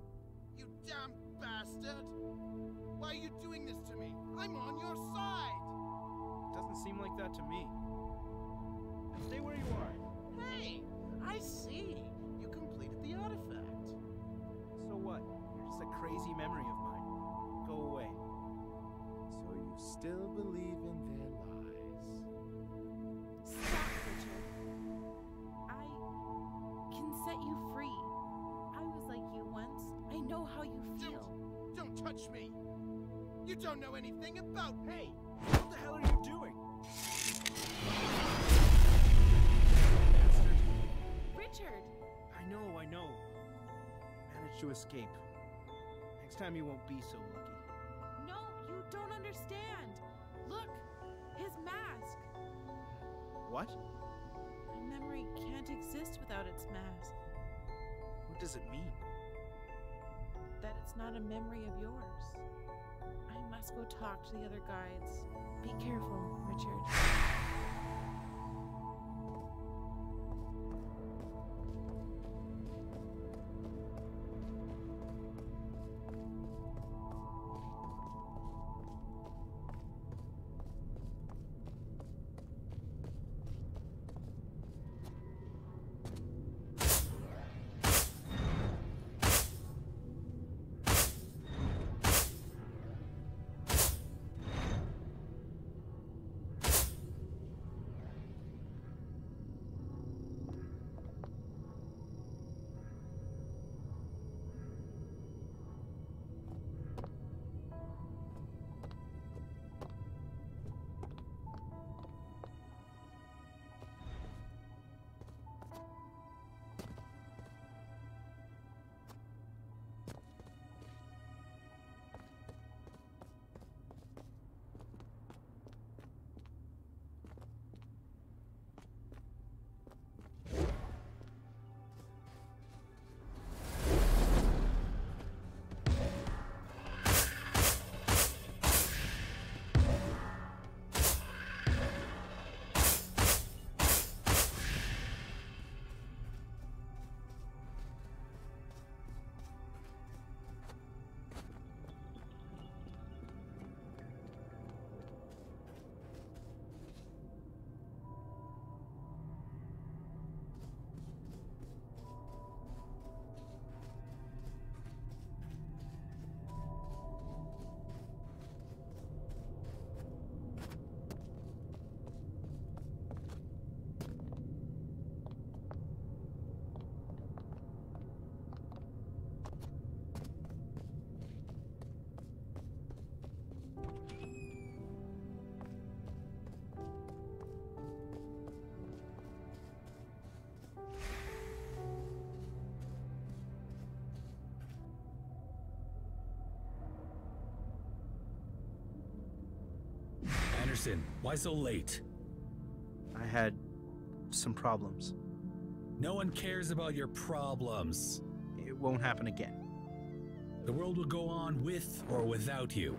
S4: You damn bastard! Why are you doing this to me? I'm on your side!
S1: Doesn't seem like that to me. Stay where you are.
S4: Hey! I see! You completed the artifact.
S1: So what? You're just a crazy memory of mine. Go away.
S4: So you still believe in their lies?
S3: set you free. I was like you once. I know how you feel.
S4: Don't touch me! You don't know anything about
S5: Hey, what the hell are you doing?
S1: Bastard.
S3: Richard!
S1: I know, I know. Managed to escape. Next time you won't be so lucky.
S3: No, you don't understand. Look, his mask.
S1: What?
S3: A memory can't exist without its mask.
S1: What does it mean?
S3: That it's not a memory of yours. I must go talk to the other guides. Be careful, Richard.
S6: Anderson, why so late?
S1: I had some problems.
S6: No one cares about your problems.
S1: It won't happen again.
S6: The world will go on with or without you.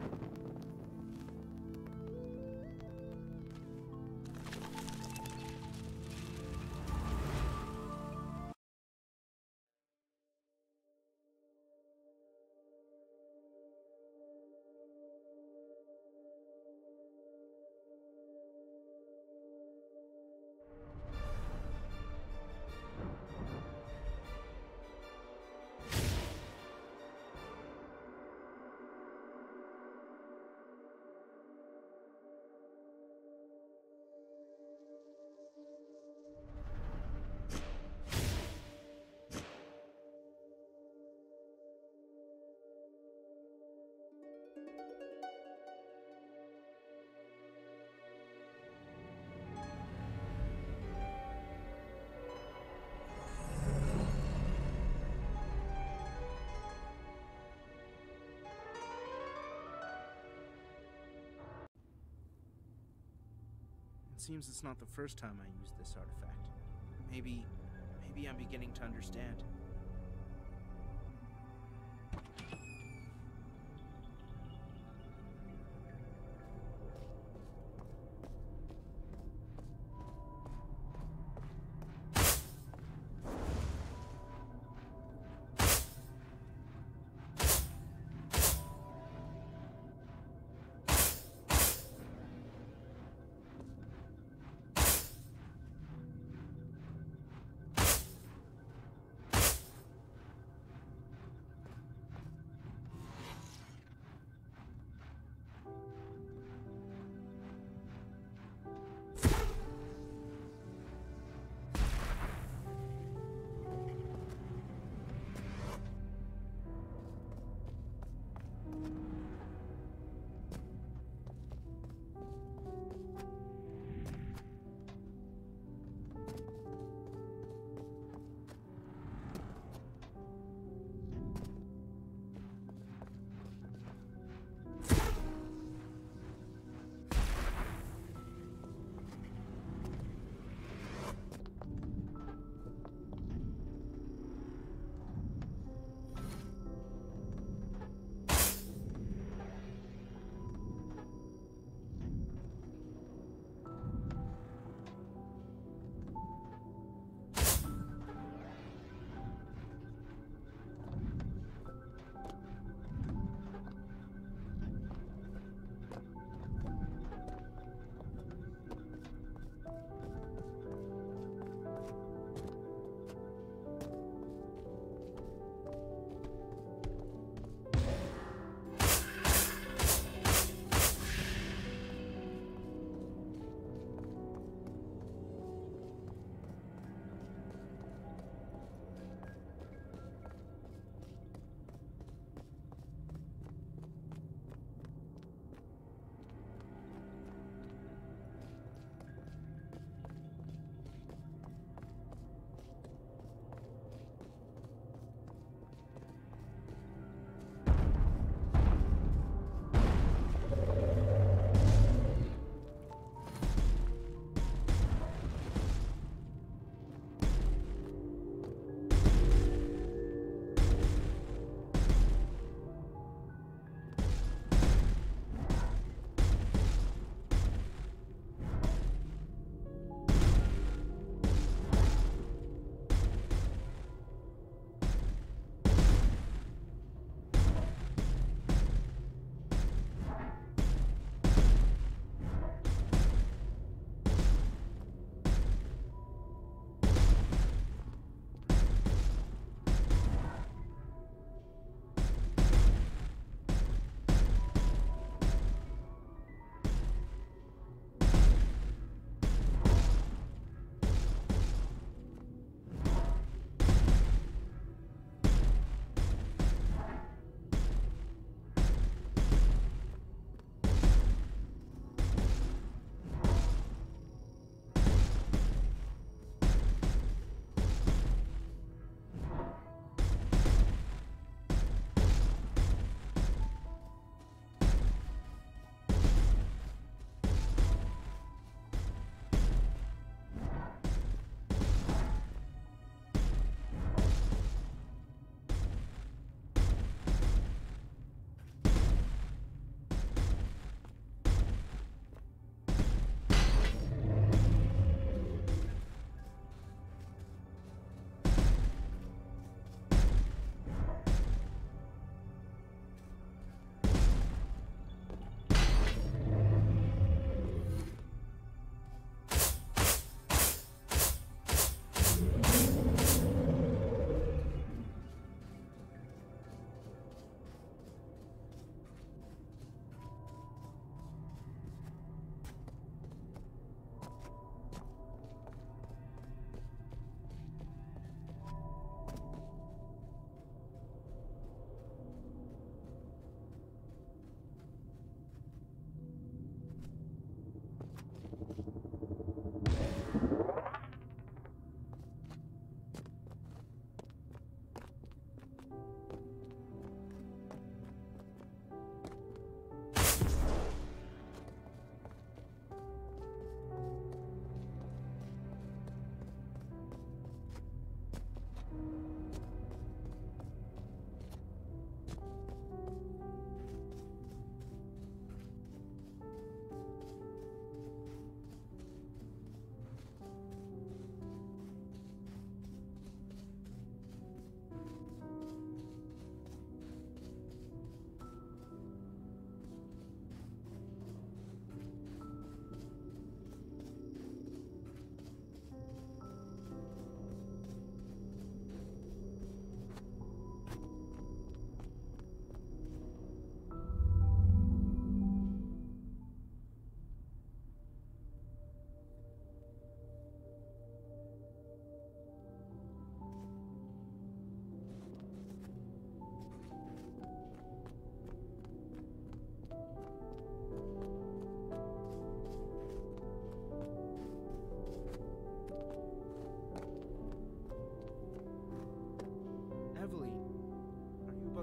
S1: It seems it's not the first time I used this artifact. Maybe, maybe I'm beginning to understand.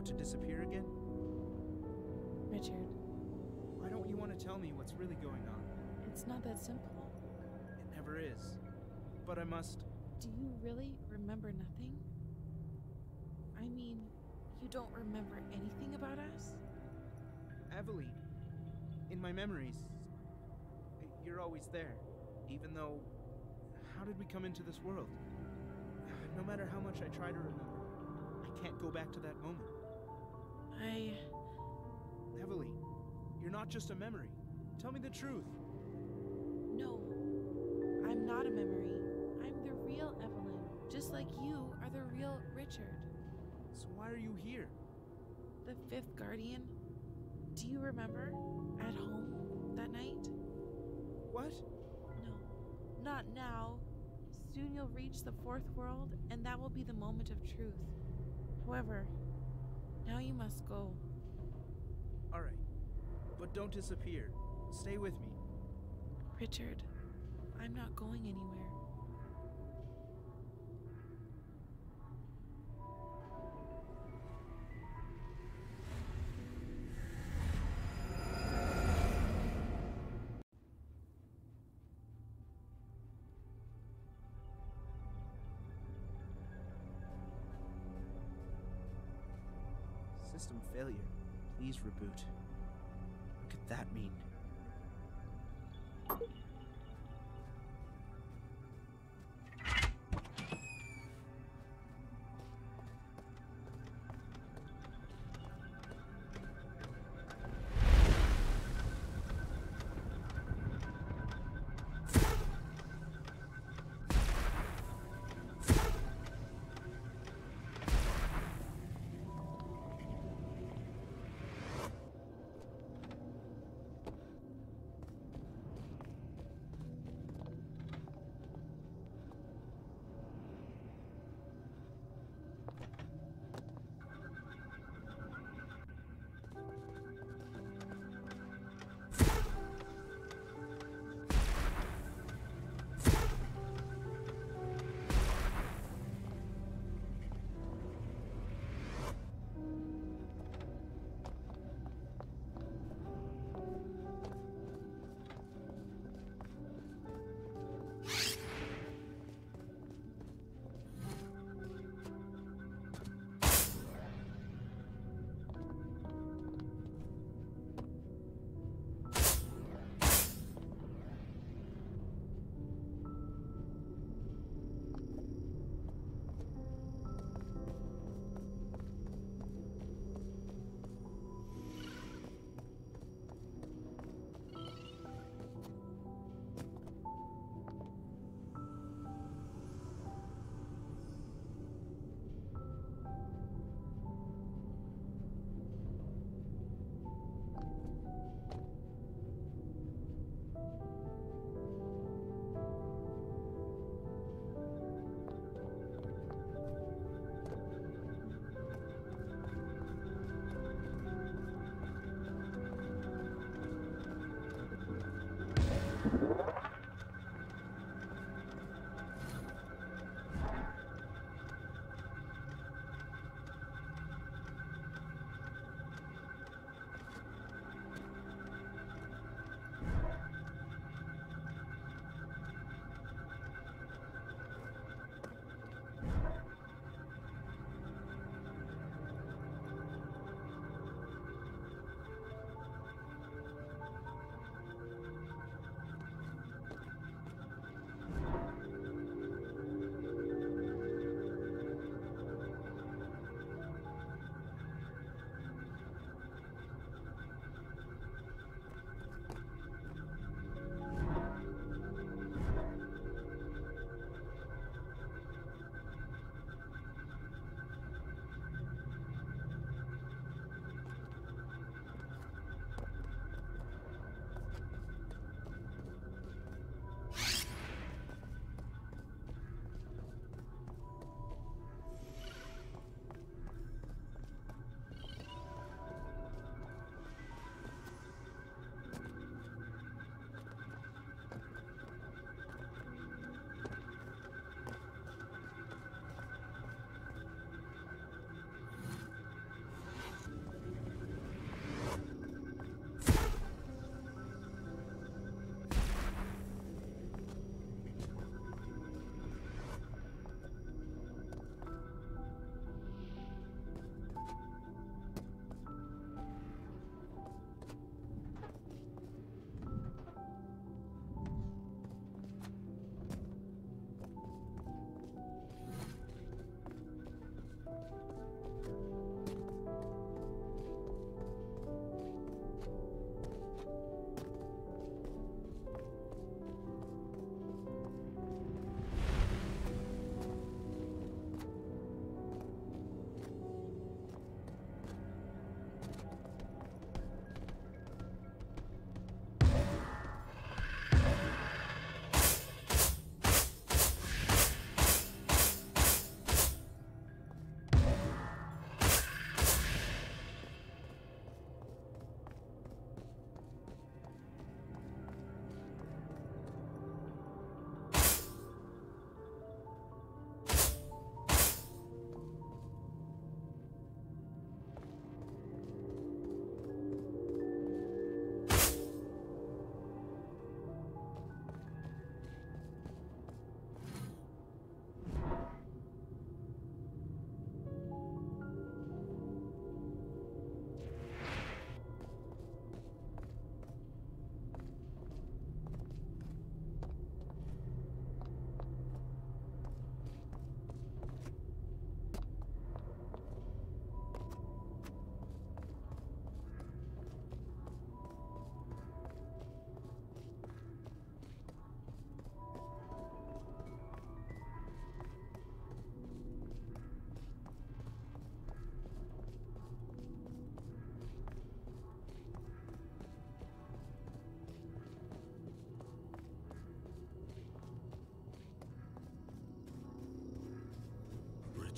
S1: about to disappear again?
S3: Richard,
S1: Why don't you want to tell me what's really going on?
S3: it's not that simple.
S1: It never is. But I must...
S3: Do you really remember nothing? I mean, you don't remember anything about us?
S1: Aveline, in my memories, you're always there. Even though... How did we come into this world? No matter how much I try to remember, I can't go back to that moment.
S3: I...
S1: Aveline, you're not just a memory. Tell me the truth.
S3: No. I'm not a memory. I'm the real Evelyn. Just like you are the real Richard.
S1: So why are you here?
S3: The fifth guardian. Do you remember? At home that night?
S1: What?
S3: No. Not now. Soon you'll reach the fourth world, and that will be the moment of truth. However, now you must go.
S1: Alright. But don't disappear. Stay with me.
S3: Richard, I'm not going anywhere.
S1: System failure. Please reboot. What could that mean?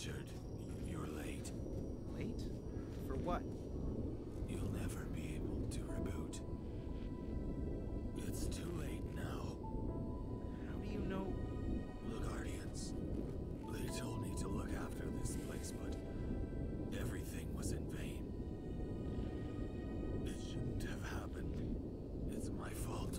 S7: Richard, you're late.
S1: Late? For what?
S7: You'll never be able to reboot. It's too late now.
S1: How do you know?
S7: The Guardians. They told me to look after this place, but everything was in vain. It shouldn't have happened. It's my fault.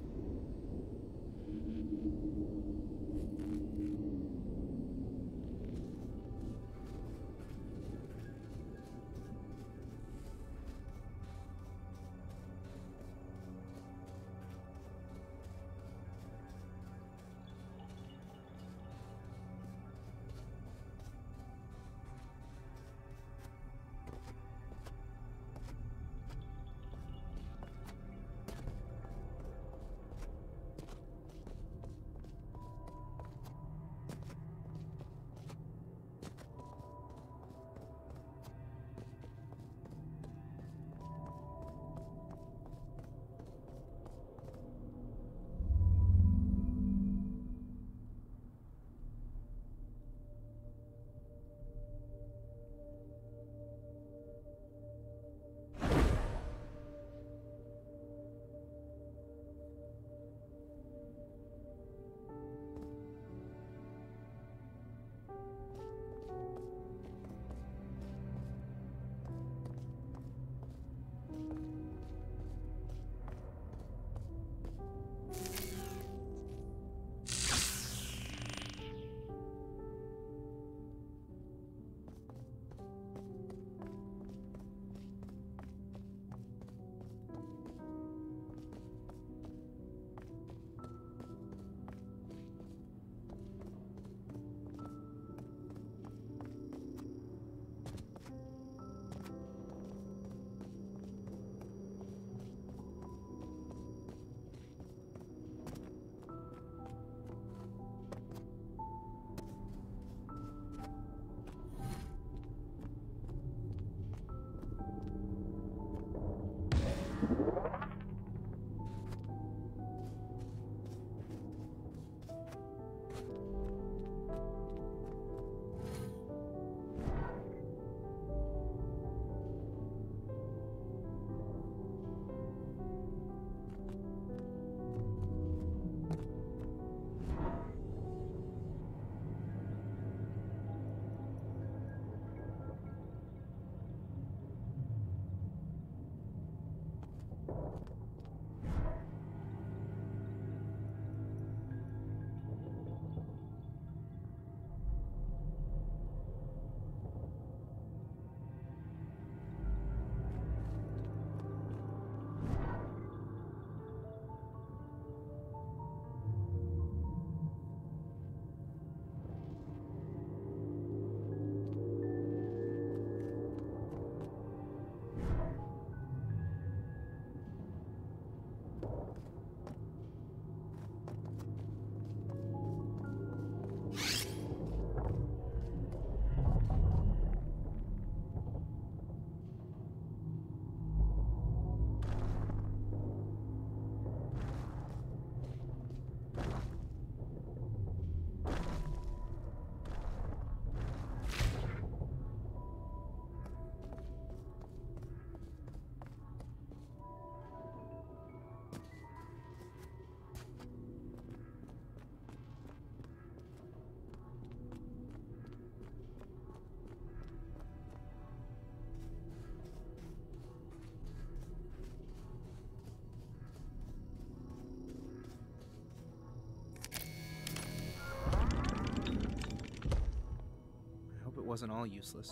S1: Wasn't all useless.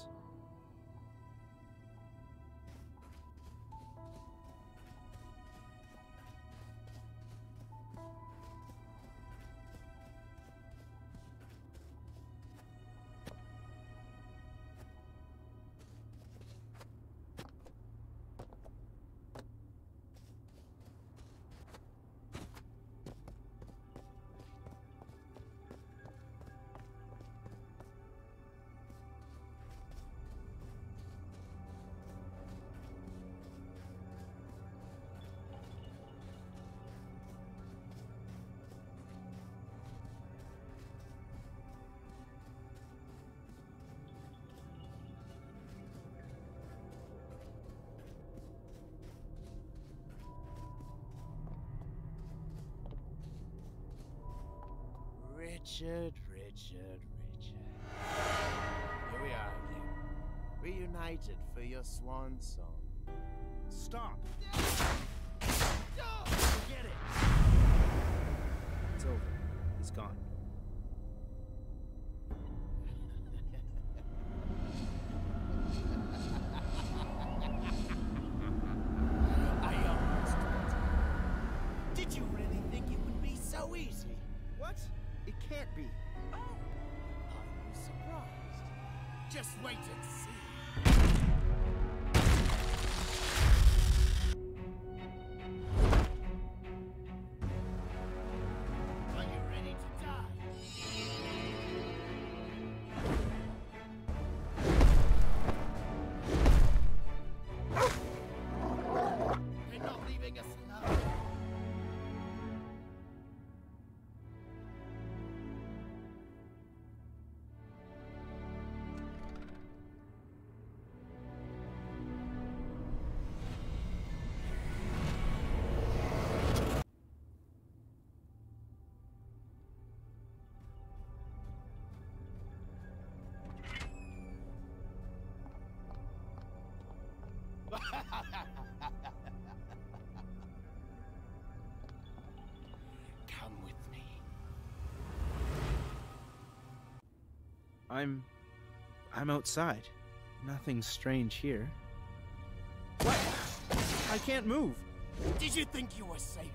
S4: Richard, Richard, Richard. Here we are again. Reunited for your swan song.
S1: Stop!
S4: Forget it!
S1: It's over. He's gone.
S4: I almost got it. Did you really think it would be so easy?
S1: What? It can't be.
S4: Oh, are you surprised? Just wait and see. Are you ready to die? They're not leaving us alone. Come with me.
S1: I'm... I'm outside. Nothing strange here. What? I can't move.
S4: Did you think you were safe?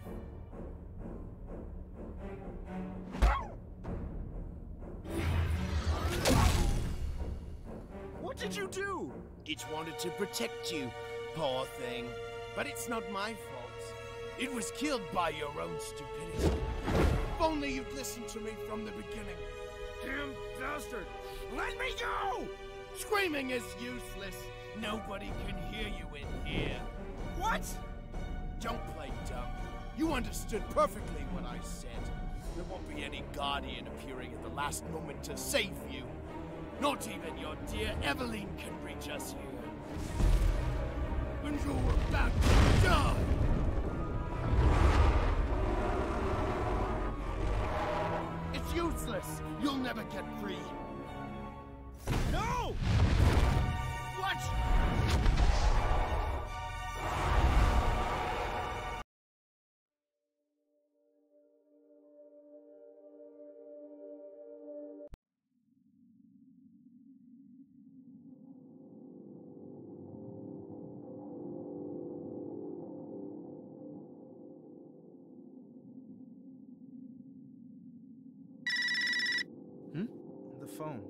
S1: What did you do?
S4: It wanted to protect you, poor thing. But it's not my fault. It was killed by your own stupidity. If only you'd listened to me from the beginning.
S1: Damn bastard!
S4: Let me go! Screaming is useless. Nobody can hear you in here.
S1: What?
S4: Don't play dumb. You understood perfectly what I said. There won't be any guardian appearing at the last moment to save you. Not even your dear Evelyn can reach us here. And you're about to die! It's useless! You'll never get free!
S1: No!
S4: What?
S1: Hmm? The phone.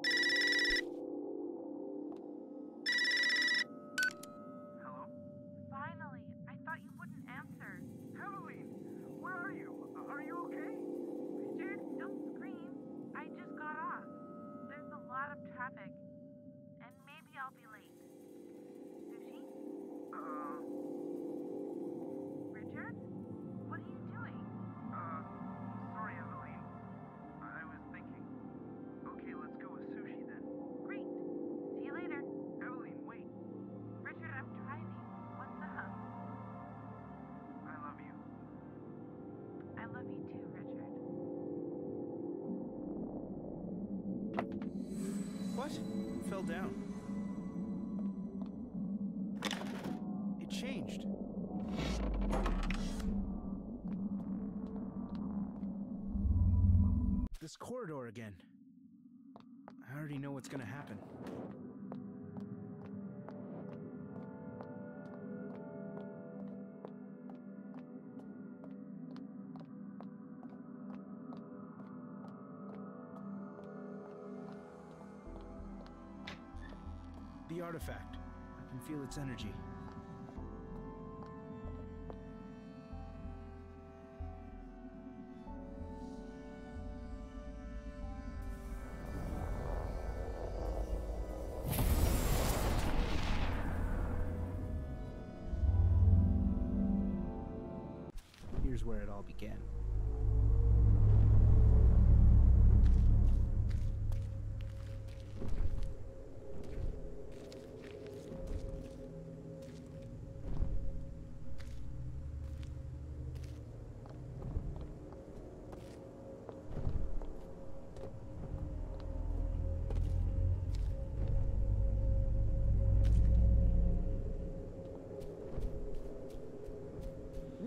S8: Hello? Finally! I thought you wouldn't answer. Evelyn! Where are you? Are you okay? Richard, don't scream. I just got off. There's a lot of traffic. And maybe I'll be late. Sushi? Uh... Richard? What are you doing? Uh... Sorry, Evelyn. I was thinking. Okay, let's go with sushi then. Great. See you later. Evelyn, wait. Richard, I'm driving. What's up? I love you. I love you too, Richard.
S1: What? Who fell down? It changed. This corridor again. I already know what's gonna happen. The artifact. I can feel its energy. Here's where it all began.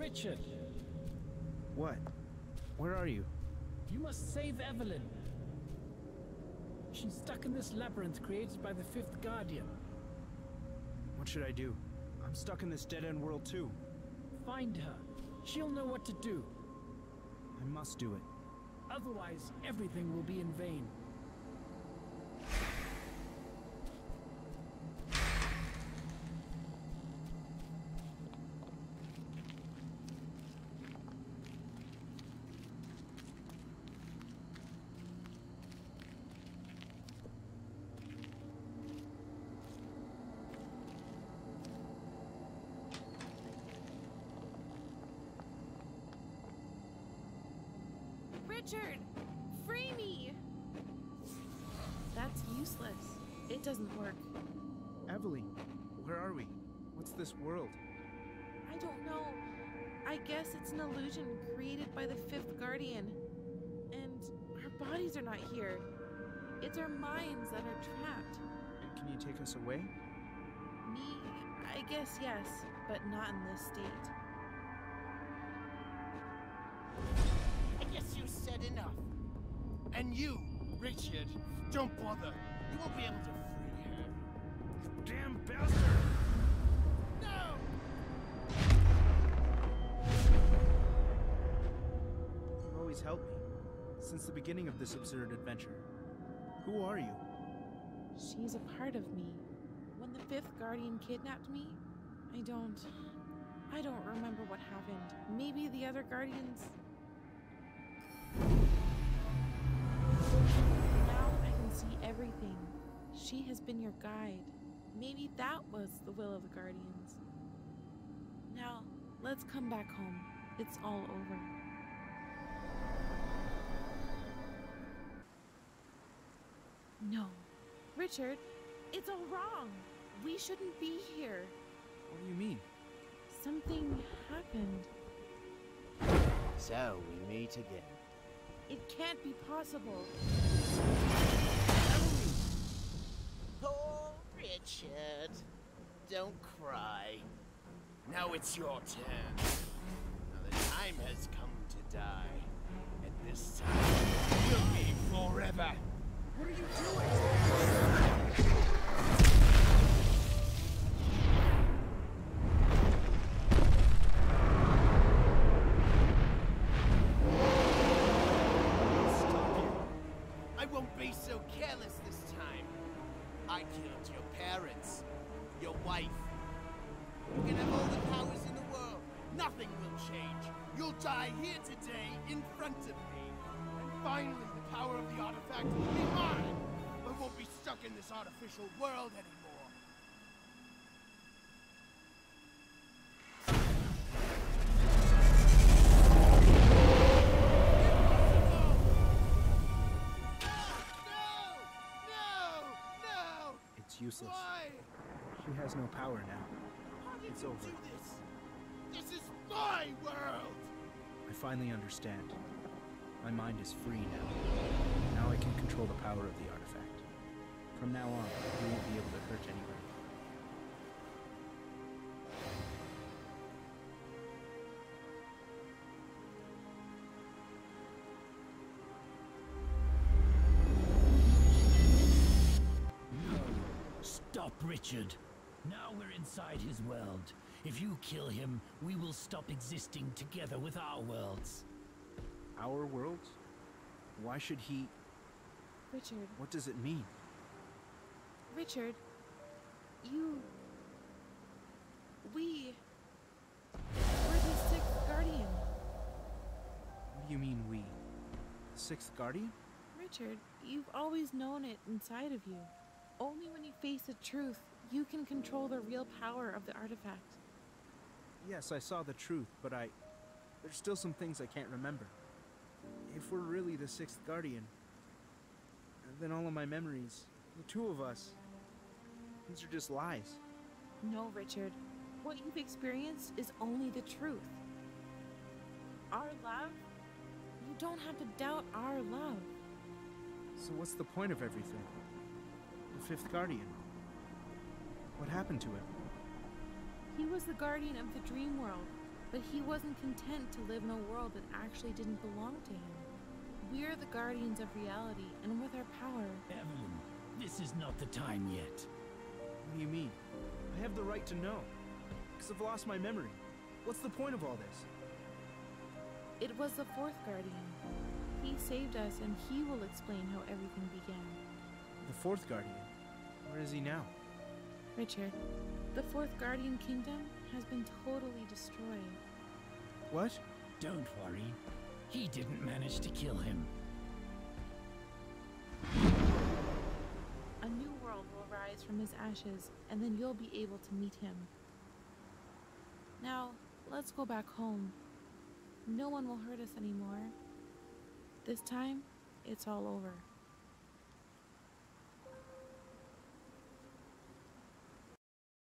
S2: Richard,
S1: What? Where are you?
S2: you must save Evelyn. She's stuck in this labyrinth created by the Fifth Guardian.
S1: What should I do? I'm stuck in this dead-end world too.
S2: Find her. She'll know what to do.
S1: I must do it.
S2: Otherwise, everything will be in vain.
S3: Richard! Free me! That's useless. It doesn't work.
S1: Evelyn, where are we? What's this world?
S3: I don't know. I guess it's an illusion created by the Fifth Guardian. And our bodies are not here. It's our minds that are trapped.
S1: And can you take us away?
S3: Me? I guess yes, but not in this state.
S4: I guess you said enough. And you, Richard, don't bother. You won't be able to free her.
S1: Damn bastard!
S4: No!
S1: You've always helped me. Since the beginning of this absurd adventure. Who are you?
S3: She's a part of me. When the Fifth Guardian kidnapped me, I don't... I don't remember what happened. Maybe the other Guardians... Now I can see everything. She has been your guide. Maybe that was the will of the Guardians. Now, let's come back home. It's all over. No. Richard, it's all wrong. We shouldn't be here.
S1: What do you mean?
S3: Something happened.
S4: So, we meet again.
S3: It can't be possible.
S4: Poor Richard. Don't cry. Now it's your turn. Now the time has come to die. And this time will be forever.
S1: What are you doing?
S4: I won't be so careless this time. I killed your parents, your wife. You can have all the powers in the world. Nothing will change. You'll die here today in front of me. And finally, the power of the artifact will be mine. I won't be stuck in this artificial world anymore.
S1: Useless.
S4: Why?
S1: She has no power now.
S4: How did
S1: It's
S4: you
S1: over.
S4: do this? This is my world.
S1: I finally understand. My mind is free now. Now I can control the power of the artifact. From now on, I won't be able to hurt anybody.
S6: Stop, Richard. Now we're inside his world. If you kill him, we will stop existing together with our worlds.
S1: Our world? Why should he...
S3: Richard,
S1: What does it mean?
S3: Richard, you... We... We're the Sixth Guardian.
S1: What do you mean, we? The Sixth Guardian?
S3: Richard, you've always known it inside of you. Only when you face the truth, you can control the real power of the artifact.
S1: Yes, I saw the truth, but I... There's still some things I can't remember. If we're really the Sixth Guardian, then all of my memories, the two of us, these are just lies.
S3: No, Richard. What you've experienced is only the truth. Our love? You don't have to doubt our love.
S1: So what's the point of everything? The Fifth Guardian. What happened to him?
S3: He was the guardian of the dream world. But he wasn't content to live in a world that actually didn't belong to him. We're the guardians of reality, and with our power...
S6: Evelyn, this is not the time yet.
S1: What do you mean? I have the right to know. Because I've lost my memory. What's the point of all this?
S3: It was the fourth guardian. He saved us, and he will explain how everything began.
S1: The fourth guardian? Where is he now?
S3: Richard, the fourth guardian kingdom has been totally destroyed.
S1: What?
S6: Don't worry. He didn't manage to kill him.
S3: A new world will rise from his ashes, and then you'll be able to meet him. Now, let's go back home. No one will hurt us anymore. This time, it's all over.